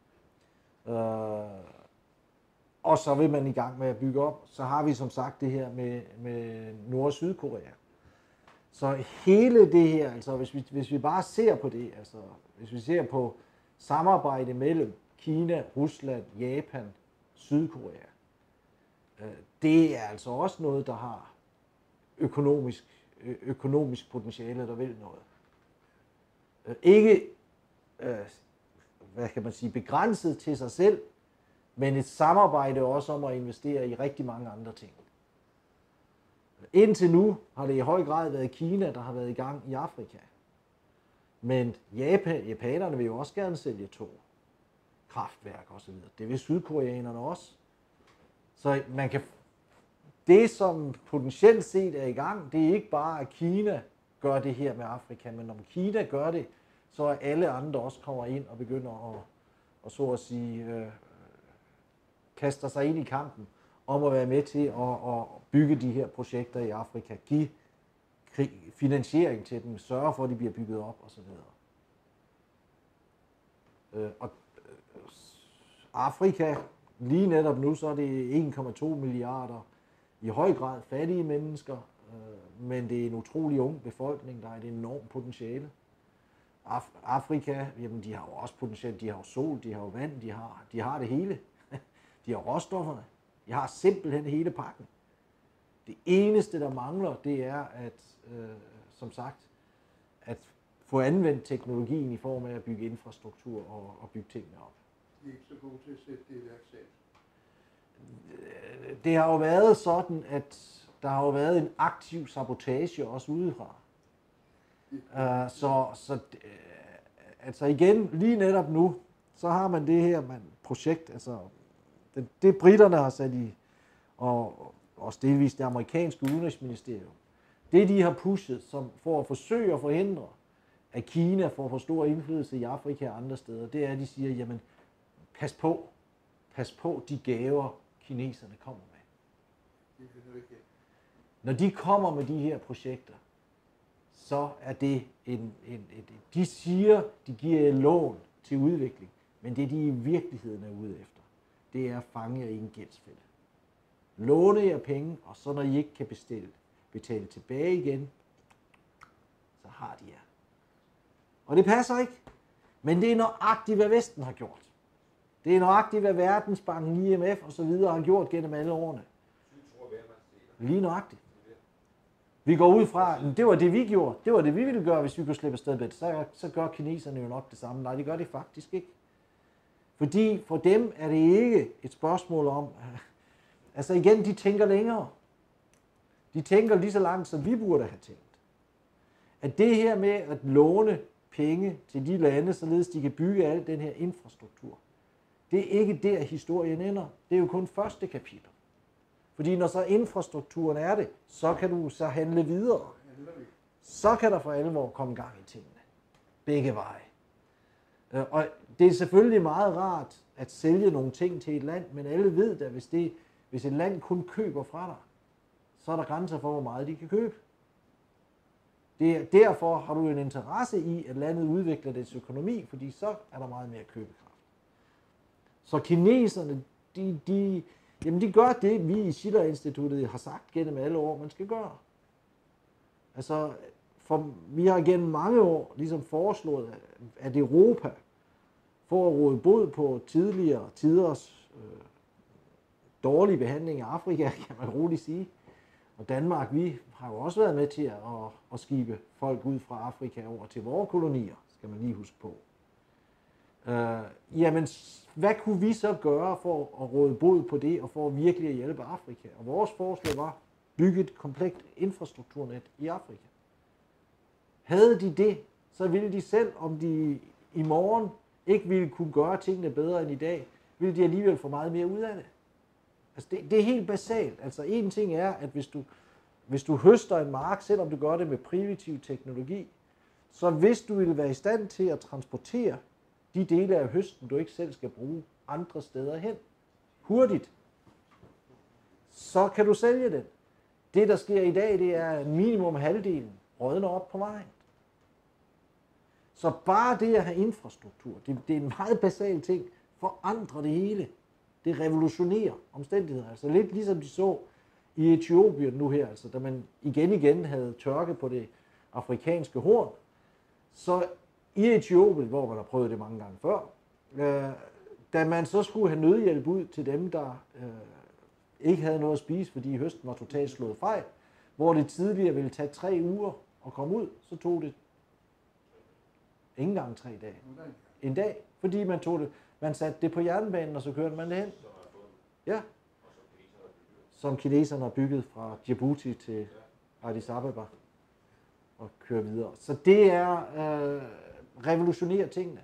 Øh, Og så vil man i gang med at bygge op. Så har vi som sagt det her med, med Nord- og Sydkorea. Så hele det her, altså hvis vi, hvis vi bare ser på det, altså hvis vi ser på samarbejde mellem Kina, Rusland, Japan, Sydkorea, øh, det er altså også noget, der har økonomisk, ø- økonomisk potentiale, der vil noget. Øh, ikke, øh, hvad kan man sige, begrænset til sig selv, men et samarbejde også om at investere i rigtig mange andre ting. Indtil nu har det i høj grad været Kina, der har været i gang i Afrika. Men Japan, japanerne vil jo også gerne sælge tog, kraftværk osv. Det vil sydkoreanerne også. Så man kan, det, som potentielt set er i gang, det er ikke bare, at Kina gør det her med Afrika, men om Kina gør det, så er alle andre også kommer ind og begynder at, og så at sige, øh, kaster sig ind i kampen om at være med til at, at bygge de her projekter i Afrika, give finansiering til dem, sørge for, at de bliver bygget op osv. Øh, og Afrika, lige netop nu, så er det en komma to milliarder i høj grad fattige mennesker, øh, men det er en utrolig ung befolkning, der er et enormt potentiale. Af- Afrika, jamen de har jo også potentiale, de har jo sol, de har jo vand, de har, de har det hele. De har råstofferne. De har simpelthen hele pakken. Det eneste, der mangler, det er, at, øh, som sagt, at få anvendt teknologien i form af at bygge infrastruktur og, og bygge tingene op. De er ikke så gode til at sætte det i værk selv. Det har jo været sådan, at der har jo været en aktiv sabotage også udefra. Uh, så så uh, altså igen, lige netop nu, så har man det her man, projekt, altså det, det britterne har sat i, og også delvis det amerikanske udenrigsministerium, det de har pushet som for at forsøge at forhindre, at Kina får for stor indflydelse i Afrika og andre steder, det er, at de siger, jamen pas på, pas på de gaver, kineserne kommer med. Det vil nu ikke. Når de kommer med de her projekter, så er det en, en, en, de siger, de giver et lån til udvikling, men det de i virkeligheden er ude efter, det er at fange jer i en gældsfælde. Låne jer penge, og så når I ikke kan bestille, betale tilbage igen, så har de jer. Og det passer ikke, men det er nøjagtigt, hvad Vesten har gjort. Det er nøjagtigt, hvad Verdensbanken, I M F og så videre har gjort gennem alle årene. Lige nøjagtigt. Vi går ud fra, at det var det, vi gjorde. Det var det, vi ville gøre, hvis vi kunne slippe afsted med det. Så, så gør kineserne jo nok det samme. Nej, det gør det faktisk ikke. Fordi for dem er det ikke et spørgsmål om... Altså igen, de tænker længere. De tænker lige så langt, som vi burde have tænkt. At det her med at låne penge til de lande, således de kan bygge al den her infrastruktur, det er ikke der, historien ender. Det er jo kun første kapitel. Fordi når så infrastrukturen er det, så kan du så handle videre. Så kan der for alvor komme gang i tingene. Begge veje. Og det er selvfølgelig meget rart at sælge nogle ting til et land, men alle ved at hvis, det, hvis et land kun køber fra dig, så er der grænser for, hvor meget de kan købe. Det er, derfor har du en interesse i, at landet udvikler dets økonomi, fordi så er der meget mere købekraft. Så kineserne, de, de, jamen de gør det, vi i Schiller-instituttet har sagt gennem alle år, man skal gøre. Altså, for vi har gennem mange år ligesom foreslået, at Europa, for at råde bod på tidligere tiders øh, dårlige behandling af Afrika, kan man roligt sige. Og Danmark, vi har jo også været med til at, at, at skibe folk ud fra Afrika over til vores kolonier, skal man lige huske på. Øh, jamen, hvad kunne vi så gøre for at råde bod på det, og for at virkelig at hjælpe Afrika? Og vores forslag var, bygge et komplet infrastrukturnet i Afrika. Havde de det, så ville de selv, om de i morgen ikke ville kunne gøre tingene bedre end i dag, ville de alligevel få meget mere ud af det. Altså det, det er helt basalt. Altså en ting er, at hvis du, hvis du høster en mark, selvom du gør det med primitiv teknologi, så hvis du vil være i stand til at transportere de dele af høsten, du ikke selv skal bruge andre steder hen, hurtigt, så kan du sælge den. Det, der sker i dag, det er minimum halvdelen rådner op på vejen. Så bare det at have infrastruktur, det, det er en meget basal ting, forandrer det hele. Det revolutionerer omstændigheder. Altså lidt ligesom de så i Etiopien nu her, altså da man igen igen havde tørke på det afrikanske horn, så i Etiopien, hvor man har prøvet det mange gange før, øh, da man så skulle have nødhjælp ud til dem, der øh, ikke havde noget at spise, fordi høsten var totalt slået fejl, hvor det tidligere ville tage tre uger at komme ud, så tog det ikke engang tre dage. En dag, fordi man tog det, man satte det på jernbanen, og så kørte man det hen. Ja. Som kineserne har bygget fra Djibouti til Addis Abeba og kører videre. Så det er øh, revolutionerer tingene.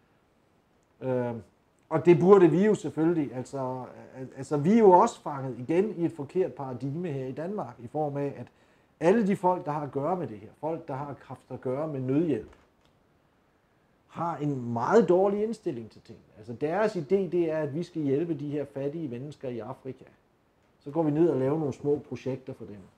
Øh, og det burde vi jo selvfølgelig, altså, altså vi er jo også fanget igen i et forkert paradigme her i Danmark, i form af, at alle de folk, der har at gøre med det her, folk, der har haft at gøre med nødhjælp, har en meget dårlig indstilling til tingene. Altså deres idé, det er, at vi skal hjælpe de her fattige mennesker i Afrika. Så går vi ned og laver nogle små projekter for dem.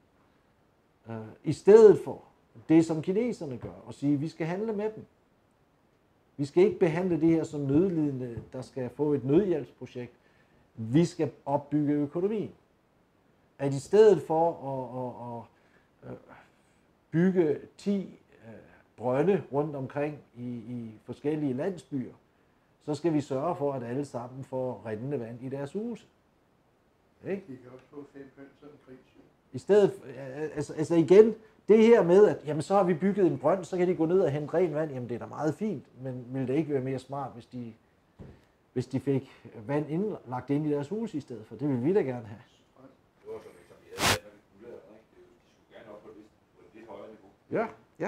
Uh, I stedet for det, som kineserne gør, og sige, at vi skal handle med dem. Vi skal ikke behandle det her som nødlidende, der skal få et nødhjælpsprojekt. Vi skal opbygge økonomien. At i stedet for at, at, at bygge ti brønde rundt omkring i, i forskellige landsbyer, så skal vi sørge for, at alle sammen får rindende vand i deres huse. Ikke? De kan også få fem høns og en gris. I stedet, altså, altså igen, det her med, at jamen, så har vi bygget en brønd, så kan de gå ned og hente ren vand, jamen det er da meget fint, men ville det ikke være mere smart, hvis de, hvis de fik vand indlagt ind i deres hus i stedet for? Det vil vi da gerne have. Det var som vi havde vand, når vi kunne lade, ikke? De skulle gerne op på et lidt højere niveau. Ja, ja.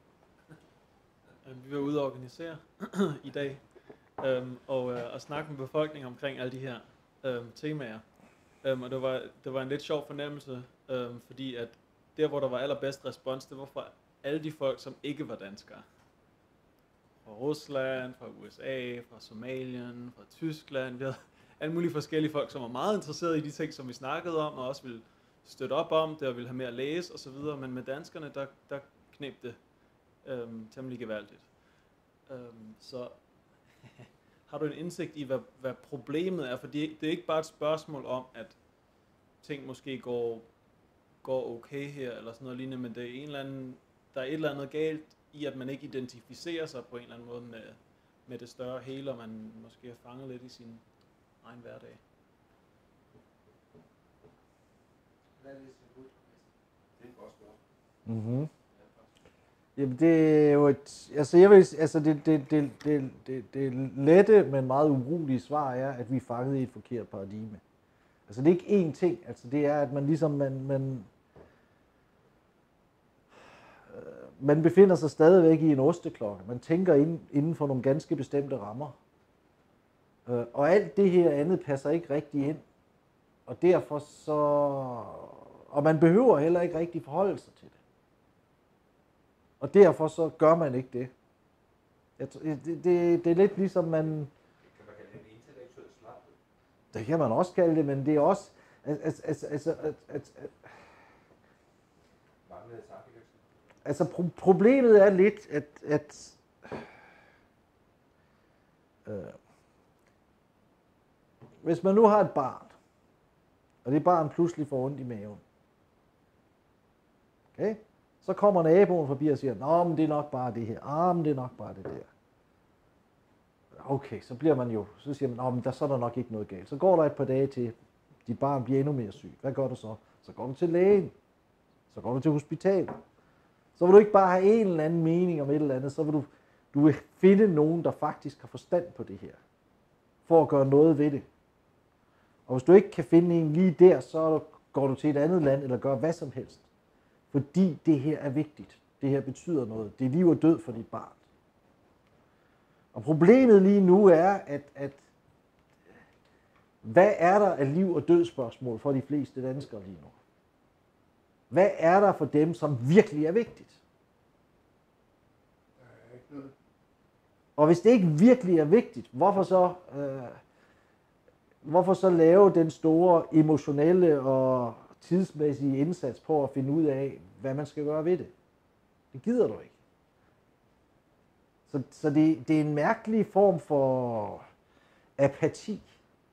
Vi var ude og organisere i dag øhm, og, øh, og snakke med befolkningen omkring alle de her øhm, temaer. Øhm, og det var, det var en lidt sjov fornemmelse, øhm, fordi at der, hvor der var allerbedst respons, det var fra alle de folk, som ikke var danskere. Fra Rusland, fra U S A, fra Somalien, fra Tyskland. Vi havde alle mulige forskellige folk, som var meget interesserede i de ting, som vi snakkede om, og også ville støtte op om det, og ville have mere at læse osv. Men med danskerne, der, der kneb det Øhm, temmelig gevaldigt. Øhm, så har du en indsigt i, hvad, hvad problemet er? For det, det er ikke bare et spørgsmål om, at ting måske går, går okay her, eller sådan noget lignende, men det er en eller anden, der er et eller andet galt i, at man ikke identificerer sig på en eller anden måde med, med det større hele, og man måske er fanget lidt i sin egen hverdag. Hvad er det, det er et godt spørgsmål. Mm-hmm. Jamen det er jo et, altså jeg vil, altså det, det, det, det, det, det lette, men meget ubrugelige svar er, at vi er fanget i et forkert paradigme. Altså det er ikke én ting, altså det er, at man ligesom, man, man, man befinder sig stadigvæk i en osteklokke. Man tænker inden, inden for nogle ganske bestemte rammer. Og alt det her andet passer ikke rigtig ind. Og derfor så, og man behøver heller ikke rigtig forholde sig til det. Og derfor så gør man ikke det. Jeg, det, det, det er lidt ligesom man... Kan man kalde det en intellektuel slaphed? Det kan man også kalde det, men det er også... Altså, altså, altså, altså, Manglede tankevækst. altså pro- problemet er lidt, at... at øh, hvis man nu har et barn, og det barn pludselig får ondt i maven, okay? Så kommer naboen forbi og siger, nå, men det er nok bare det her, ah, men det er nok bare det der. Okay, så bliver man jo, så siger man, nå, men der, så er der nok ikke noget galt. Så går der et par dage til, dit barn bliver endnu mere syg. Hvad gør du så? Så går du til lægen. Så går du til hospitalet. Så vil du ikke bare have en eller anden mening om et eller andet, så vil du, du vil finde nogen, der faktisk har forstand på det her, for at gøre noget ved det. Og hvis du ikke kan finde en lige der, så går du til et andet land, eller gør hvad som helst. Fordi det her er vigtigt. Det her betyder noget. Det er liv og død for dit barn. Og problemet lige nu er, at, at hvad er der af liv og død spørgsmål for de fleste danskere lige nu? Hvad er der for dem, som virkelig er vigtigt? Der er ikke noget. Og hvis det ikke virkelig er vigtigt, hvorfor så, øh, hvorfor så lave den store emotionelle og tidsmæssige indsats på at finde ud af, hvad man skal gøre ved det? Det gider du ikke. Så, så det, det er en mærkelig form for apati.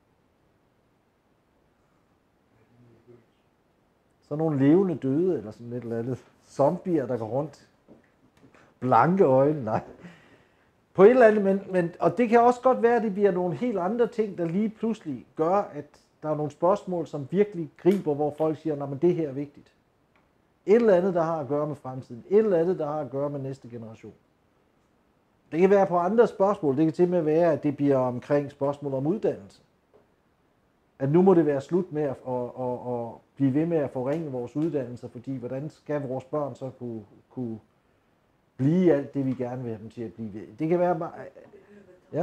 Så nogle levende døde, eller sådan et eller andet. Zombier, der går rundt. Blanke øjne, nej. På et eller andet, men, men, og det kan også godt være, at det bliver nogle helt andre ting, der lige pludselig gør, at der er nogle spørgsmål, som virkelig griber, hvor folk siger, at det her er vigtigt. Et eller andet, der har at gøre med fremtiden. Et eller andet, der har at gøre med næste generation. Det kan være på andre spørgsmål. Det kan til med være, at det bliver omkring spørgsmål om uddannelse. At nu må det være slut med at, at, at, at blive ved med at forringe vores uddannelser, fordi hvordan skal vores børn så kunne, kunne blive alt det, vi gerne vil have dem til at blive ved. Det kan være bare... Ja?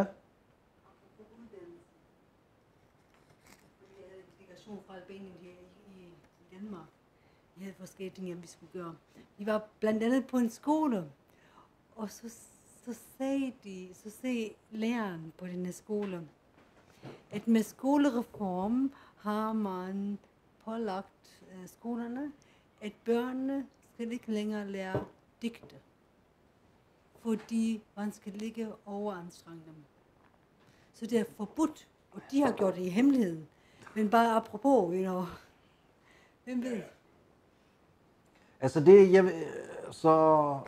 Jeg havde en delegation fra Albanien her i, i Danmark. Vi havde forskellige ting, vi skulle gøre. Vi var blandt andet på en skole, og så, så sagde de, så sagde læreren på den her skole, at med skolereformen har man pålagt øh, skolerne, at børnene skal ikke længere lære digte, fordi man skal ikke overanstrenge dem. Så det er forbudt, og de har gjort det i hemmelighed. Men bare apropos, you know. Hvem ved? Altså det, jeg, så...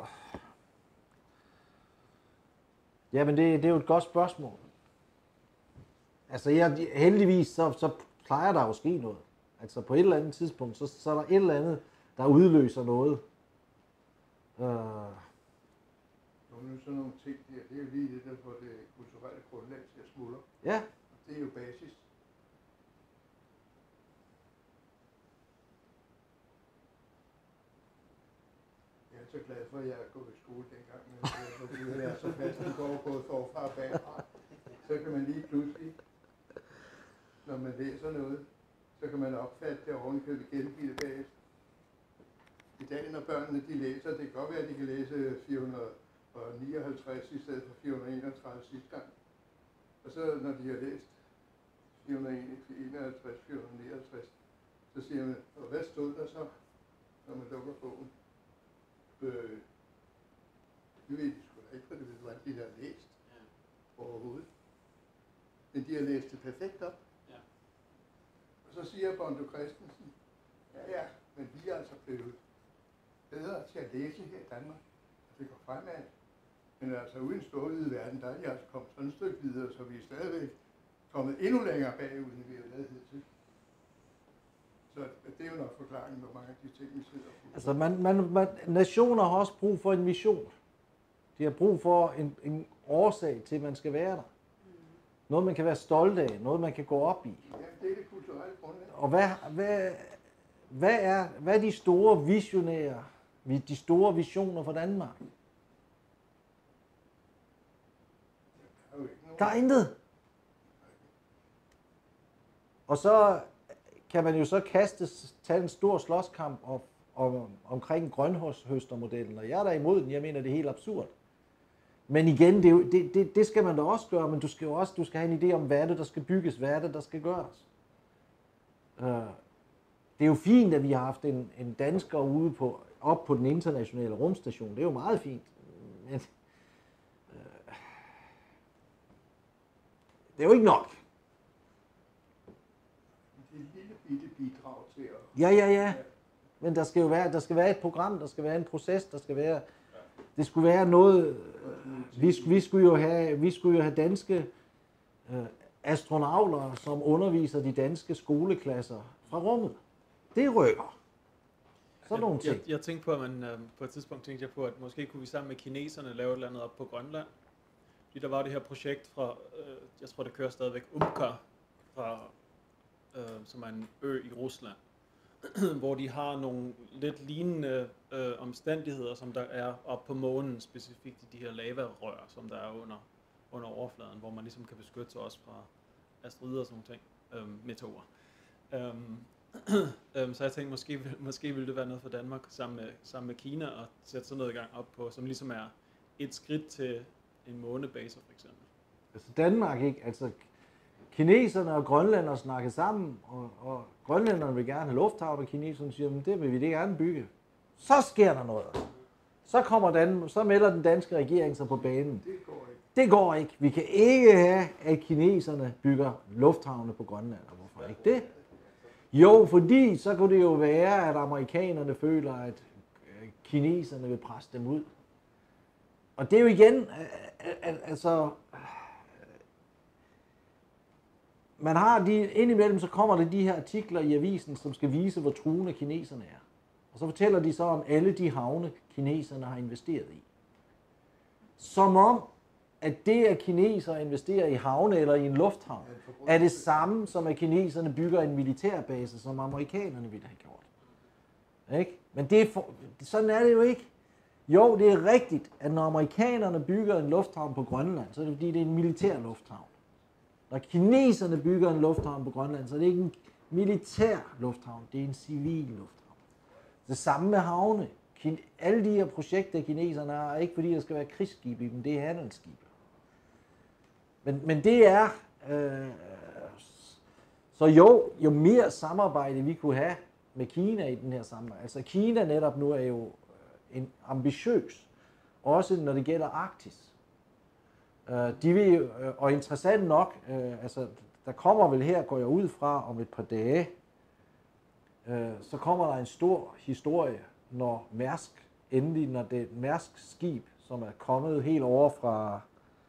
Jamen det, det er jo et godt spørgsmål. Altså jeg, heldigvis, så, så plejer der jo at ske noget. Altså på et eller andet tidspunkt, så, så er der et eller andet, der udløser noget. Uh... Nu sådan nogle ting der, det er jo lige det, der får det kulturelle grundlag til at smuldre. Ja. Det er jo basis. Jeg er så glad for, at jeg er gået i skole dengang, men jeg er så fast, at går gået forfra og bagfra. Så kan man lige pludselig, når man læser noget, så kan man opfatte det og ovenikøbet gengive det bagefter. I dag, når børnene de læser, det kan godt være, at de kan læse fire hundrede nioghalvtreds i stedet for fire hundrede enogtredive sidste gang. Og så når de har læst fire hundrede enoghalvtreds, fire hundrede nioghalvtreds, så siger man, og hvad stod der så, når man lukker bogen? Øh, det ved de sgu da ikke, for det ved, hvordan de har læst ja. Overhovedet. Men de har læst det perfekt op. Ja. Og så siger Bondo Christensen, ja ja, men vi er altså blevet bedre til at læse her i Danmark. Det går fremad. Men altså uden storvide verden, der er de altså kommet sådan et stykke videre, så vi er stadigvæk kommet endnu længere bagud, end vi har lavet hidtil. Så det er jo nok forklaringen på mange af de ting, vi sidder på. Altså man, man, man, nationer har også brug for en mission. De har brug for en, en årsag til, at man skal være der. Noget, man kan være stolt af. Noget, man kan gå op i. Ja, det er det kulturelle grundlag. Og hvad, hvad, hvad, er, hvad er de store visionære, de store visioner for Danmark? Der er jo ikke nogen. Der er intet. Og så kan man jo så kaste, tage en stor slåskamp om, om, omkring grønhøstermodellen, og jeg er der imod den, jeg mener det er helt absurd. Men igen, det, er jo, det, det, det skal man da også gøre, men du skal jo også du skal have en idé om, hvad er det, der skal bygges, hvad er det, der skal gøres. Uh, det er jo fint, at vi har haft en, en dansker ude på, op på den internationale rumstation. Det er jo meget fint. Men uh, det er jo ikke nok. Det er et lille bitte bidrag til at... Ja, ja, ja. Men der skal jo være, der skal være et program, der skal være en proces, der skal være... Det skulle være noget... Vi, vi, skulle, jo have, vi skulle jo have danske øh, astronauter, som underviser de danske skoleklasser fra rummet. Det rykker. Sådan nogle ting. Jeg, jeg tænkte på, at man øh, på et tidspunkt tænkte jeg på, at måske kunne vi sammen med kineserne lave et eller andet op på Grønland. Fordi der var det her projekt fra, øh, jeg tror det kører stadigvæk, Umka, fra, øh, som er en ø i Rusland, hvor de har nogle lidt lignende øh, omstændigheder, som der er oppe på månen, specifikt i de her lavarør, som der er under, under overfladen, hvor man ligesom kan beskytte sig også fra asteroider og sådan nogle ting, øh, meteorer. Um, um, så jeg tænkte, måske, måske ville det være noget for Danmark sammen med, sammen med Kina at sætte sådan noget i gang op på, som ligesom er et skridt til en månebase for eksempel. Altså Danmark, ikke? Altså kineserne og grønlændere snakker sammen, og, og grønlænderne vil gerne have lufthavn, og kineserne siger, men det vil vi det gerne bygge. Så sker der noget. Så, kommer Dan, så melder den danske regering sig på banen. Det går ikke. Det går ikke. Vi kan ikke have, at kineserne bygger lufthavne på Grønland. Og hvorfor ikke det? Jo, fordi så kunne det jo være, at amerikanerne føler, at kineserne vil presse dem ud. Og det er jo igen, altså, man har de, indimellem så kommer der de her artikler i avisen, som skal vise, hvor truende kineserne er. Og så fortæller de så om alle de havne, kineserne har investeret i. Som om, at det, at kinesere investerer i havne eller i en lufthavn, er det samme, som at kineserne bygger en militærbase, som amerikanerne ville have gjort. Ikke? Men det er for, sådan er det jo ikke. Jo, det er rigtigt, at når amerikanerne bygger en lufthavn på Grønland, så er det fordi, det er en militær lufthavn. Når kineserne bygger en lufthavn på Grønland, så er det ikke en militær lufthavn, det er en civil lufthavn. Det samme med havne. Alle de her projekter, kineserne har, er ikke fordi, der skal være krigsskib i dem, det er handelsskibe. Men, men det er... Øh, så jo, jo mere samarbejde vi kunne have med Kina i den her sammenhæng. Altså Kina netop nu er jo en ambitiøs, også når det gælder Arktis. Øh, de vil, øh, og interessant nok, øh, altså der kommer vel her, går jeg ud fra, om et par dage, øh, så kommer der en stor historie, når Mærsk endelig, når det Mærsk skib, som er kommet helt over fra...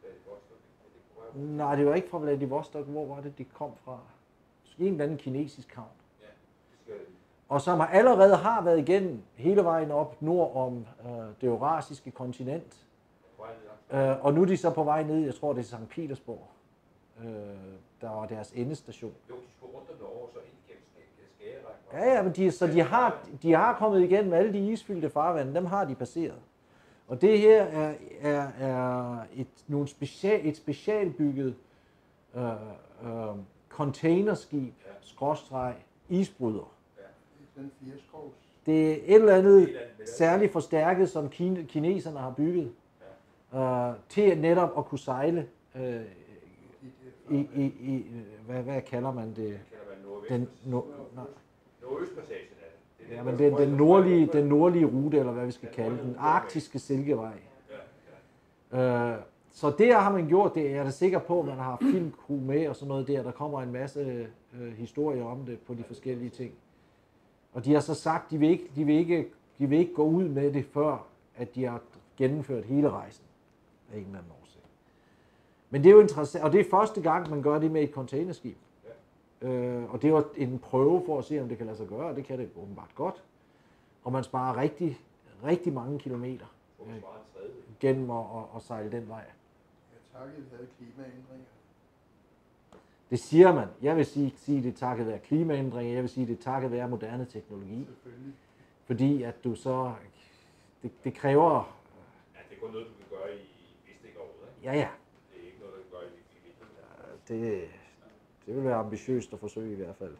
Nej, det var ikke fra Vladivostok. Hvor var det, de kom fra? En eller anden kinesisk havn. Og som har allerede har været igennem hele vejen op nord om øh, det eurasiske kontinent. Øh, og nu er de så på vej ned, jeg tror det er Sankt Petersborg, øh, der var deres endestation. Jo, de skulle rundt om Norge, så ind igennem Skagerrak. Ja, ja, men de, så de har, de har kommet igennem alle de isfyldte farvande, dem har de passeret. Og det her er, er, er et, nogle special, et specialbygget øh, øh, containerskib, ja. skråstreg, isbryder. Ja. Den fire skovs. Det er et eller andet særligt forstærket, som kine, kineserne har bygget, ja. øh, til netop at kunne sejle øh, i, i, i hvad, hvad kalder man det? Den, no, Nordøstpassagen er det. Ja, men den, den, nordlige, den nordlige rute, eller hvad vi skal kalde den, arktiske Silkevej. Øh, så der har man gjort det, jeg er da sikker på, at man har filmcrew med og sådan noget der, der kommer en masse øh, historier om det på de forskellige ting. Og de har så sagt, de vil ikke, de vil ikke, de vil ikke gå ud med det, før at de har gennemført hele rejsen af en eller anden årsag. Men det er jo interessant, og det er første gang, man gør det med et containerskib. Øh, og det var en prøve for at se, om det kan lade sig gøre, og det kan det åbenbart godt. Og man sparer rigtig, rigtig mange kilometer øh, gennem at, at, at sejle den vej. Ja, takket være klimaændringer. Det siger man. Jeg vil sige, sige det er takket være klimaændringer, jeg vil sige, det er takket være moderne teknologi. Fordi at du så, det, det kræver... Ja, det er kun noget, du kan gøre i vistikåret, ikke? Ja, ja. Det er ikke noget, du kan gøre i vinteren. Det, det vil være ambitiøst at forsøge i hvert fald.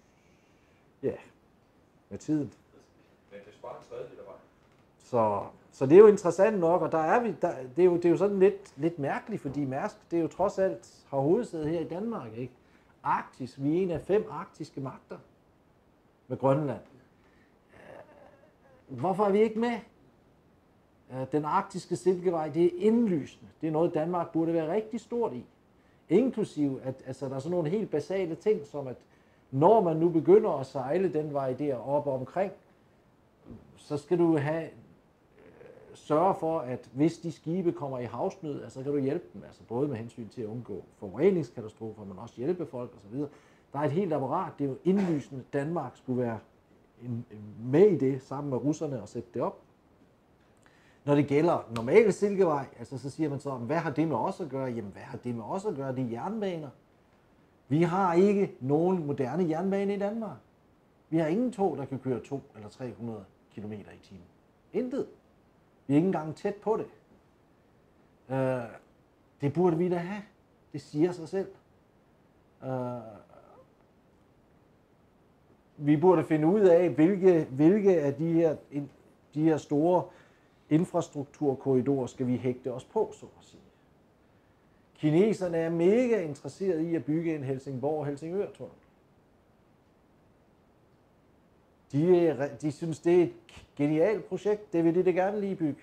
Ja, med tiden. Men det sparer en tredjedel af vejen. Så, Så det er jo interessant nok, og der er vi, der, det, er jo, det er jo sådan lidt, lidt mærkeligt, fordi Mærsk, det er jo trods alt har hovedsæde her i Danmark, ikke? Arktis, vi er en af fem arktiske magter med Grønland. Hvorfor er vi ikke med? Den arktiske silkevej, det er indlysende. Det er noget, Danmark burde være rigtig stort i. Inklusiv, at altså, der er sådan nogle helt basale ting, som at når man nu begynder at sejle den vej deroppe omkring, så skal du have sørge for, at hvis de skibe kommer i havsnød, altså kan du hjælpe dem, altså både med hensyn til at undgå forureningskatastrofer, men også hjælpe folk osv. Der er et helt apparat, det er jo indlysende, at Danmark skulle være med i det, sammen med russerne og sætte det op. Når det gælder normale silkevej, altså så siger man så, hvad har det med os at gøre? Jamen, hvad har det med os at gøre? Det er jernbaner. Vi har ikke nogen moderne jernbane i Danmark. Vi har ingen tog, der kan køre to eller tre hundrede kilometer i timen. Intet. Vi er ikke engang tæt på det. Uh, det burde vi da have. Det siger sig selv. Uh, vi burde finde ud af, hvilke, hvilke af de her, de her store infrastrukturkorridorer skal vi hægte os på, så at sige. Kineserne er mega interesserede i at bygge en Helsingborg-Helsingør-tunnel. De, de synes, det er et genialt projekt. Det vil de da gerne lige bygge.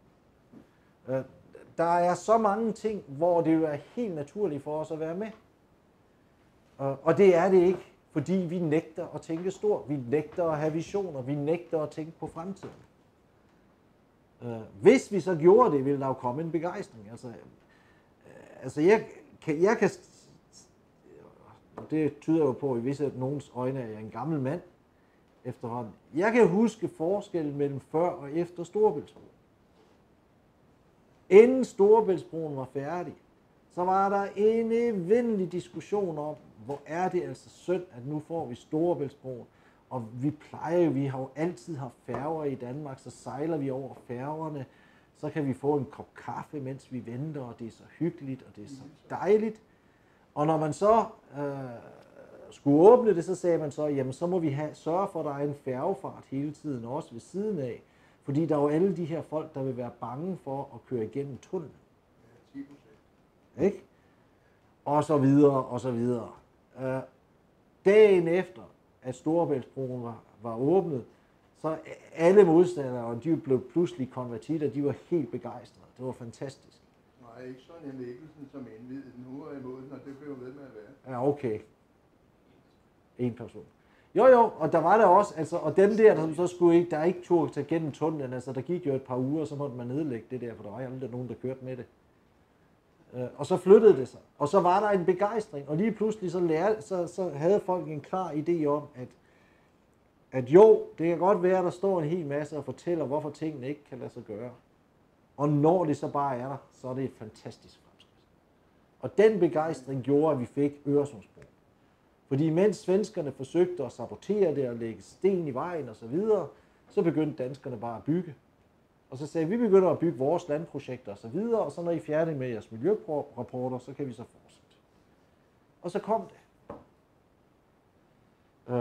Der er så mange ting, hvor det vil være helt naturligt for os at være med. Og det er det ikke, fordi vi nægter at tænke stort. Vi nægter at have visioner. Vi nægter at tænke på fremtiden. Hvis vi så gjorde det, ville der jo komme en begejstring. Altså, altså jeg, kan, jeg kan... Det tyder jo på, i visse af nogens øjne, at jeg er en gammel mand efterhånden. Jeg kan huske forskellen mellem før og efter Storebæltsbroen. Inden Storebæltsbroen var færdig, så var der en evindelig diskussion om, hvor er det altså synd, at nu får vi Storebæltsbroen. Og vi plejer jo, vi har jo altid haft færger i Danmark, så sejler vi over færgerne, så kan vi få en kop kaffe, mens vi venter, og det er så hyggeligt, og det er så dejligt. Og når man så øh, skulle åbne det, så sagde man så, jamen så må vi have, sørge for, at der er en færgefart hele tiden, også ved siden af. Fordi der er jo alle de her folk, der vil være bange for at køre igennem tunnelen. Ikke? Og så videre, og så videre. Øh, dagen efter, at Storebæltsbroen var, var åbnet, så alle modstandere, de blev pludselig konvertitter, de var helt begejstrede. Det var fantastisk. Nej, ikke sådan en Mikkelsen, som indvidede den. Nu er imod den, og det blev ved med at være. Ja, okay. En person. Jo, jo, og der var der også, altså, og dem der, der så skulle ikke, der ikke tog til gennem tunnelen, altså der gik jo et par uger, så måtte man nedlægge det der, for der var aldrig nogen, der kørte med det. Og så flyttede det sig, og så var der en begejstring, og lige pludselig så, lærte, så, så havde folk en klar idé om, at, at jo, det kan godt være, at der står en hel masse og fortæller, hvorfor tingene ikke kan lade sig gøre. Og når det så bare er der, så er det et fantastisk fremskridt. Og den begejstring gjorde, at vi fik Øresundsbroen. Fordi mens svenskerne forsøgte at sabotere det og lægge sten i vejen og så videre, så begyndte danskerne bare at bygge. Og så sagde vi, vi begynder at bygge vores landprojekter og så videre, og så når I er færdige med jeres miljørapporter, så kan vi så fortsætte. Og så kom det. Øh,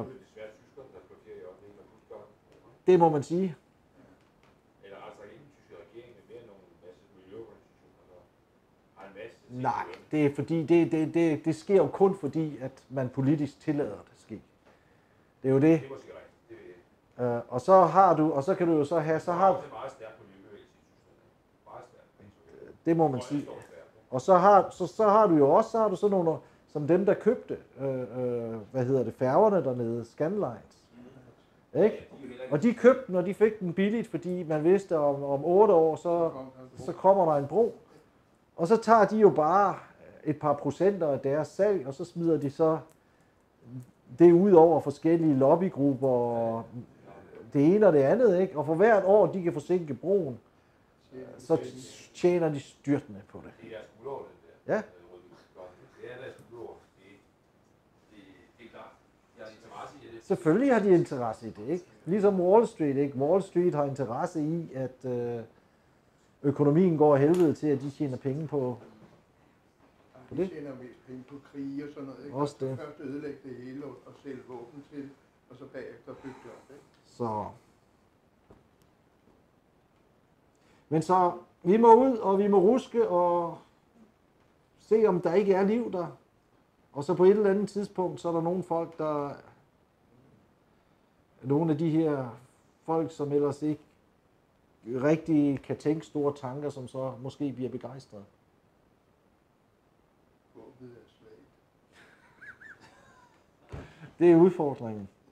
det må man sige. Eller altså ikke den tyske regering, men mere nogle masse miljøorganisationer, der har en masse... Nej, det er fordi, det, det, det, det sker jo kun fordi, at man politisk tillader det at ske. Det er jo det. Det er måske rigtigt. Det er... Uh, og så har du, og så kan du jo så have, så har... Det er meget stærkt miljøbevægelse i Tyskland. Meget stærkt. Det må man sige. Og så har, så, så har du jo også, så har du sådan nogle, som dem, der købte, øh, øh, hvad hedder det, færgerne dernede, Scandlines. Ikke? Og de købte den, og de fik den billigt, fordi man vidste, om, om otte år, så, så kommer der en bro. Og så tager de jo bare et par procenter af deres salg, og så smider de så det ud over forskellige lobbygrupper, og det ene og det andet, ikke? Og for hvert år, de kan forsinke broen, så tjener de styrtende på det. Det er deres ulovligt, der. Ja. Det er deres ulovligt. Det, det, det er klart. Jeg har interesse i det. Selvfølgelig har de interesse i det, ikke? Ligesom Wall Street, ikke? Wall Street har interesse i, at øh, økonomien går af helvede til, at de tjener penge på, på De det. tjener mest penge på krig og sådan noget, ikke? Også det. Først ødelægge det hele og sælge våben til, og så bagefter bygge det op, ikke? Så Men så, vi må ud, og vi må ruske og se, om der ikke er liv der. Og så på et eller andet tidspunkt, så er der nogle folk, der... Nogle af de her folk, som ellers ikke rigtig kan tænke store tanker, som så måske bliver begejstrede. Håbet er svagt. Det er udfordringen.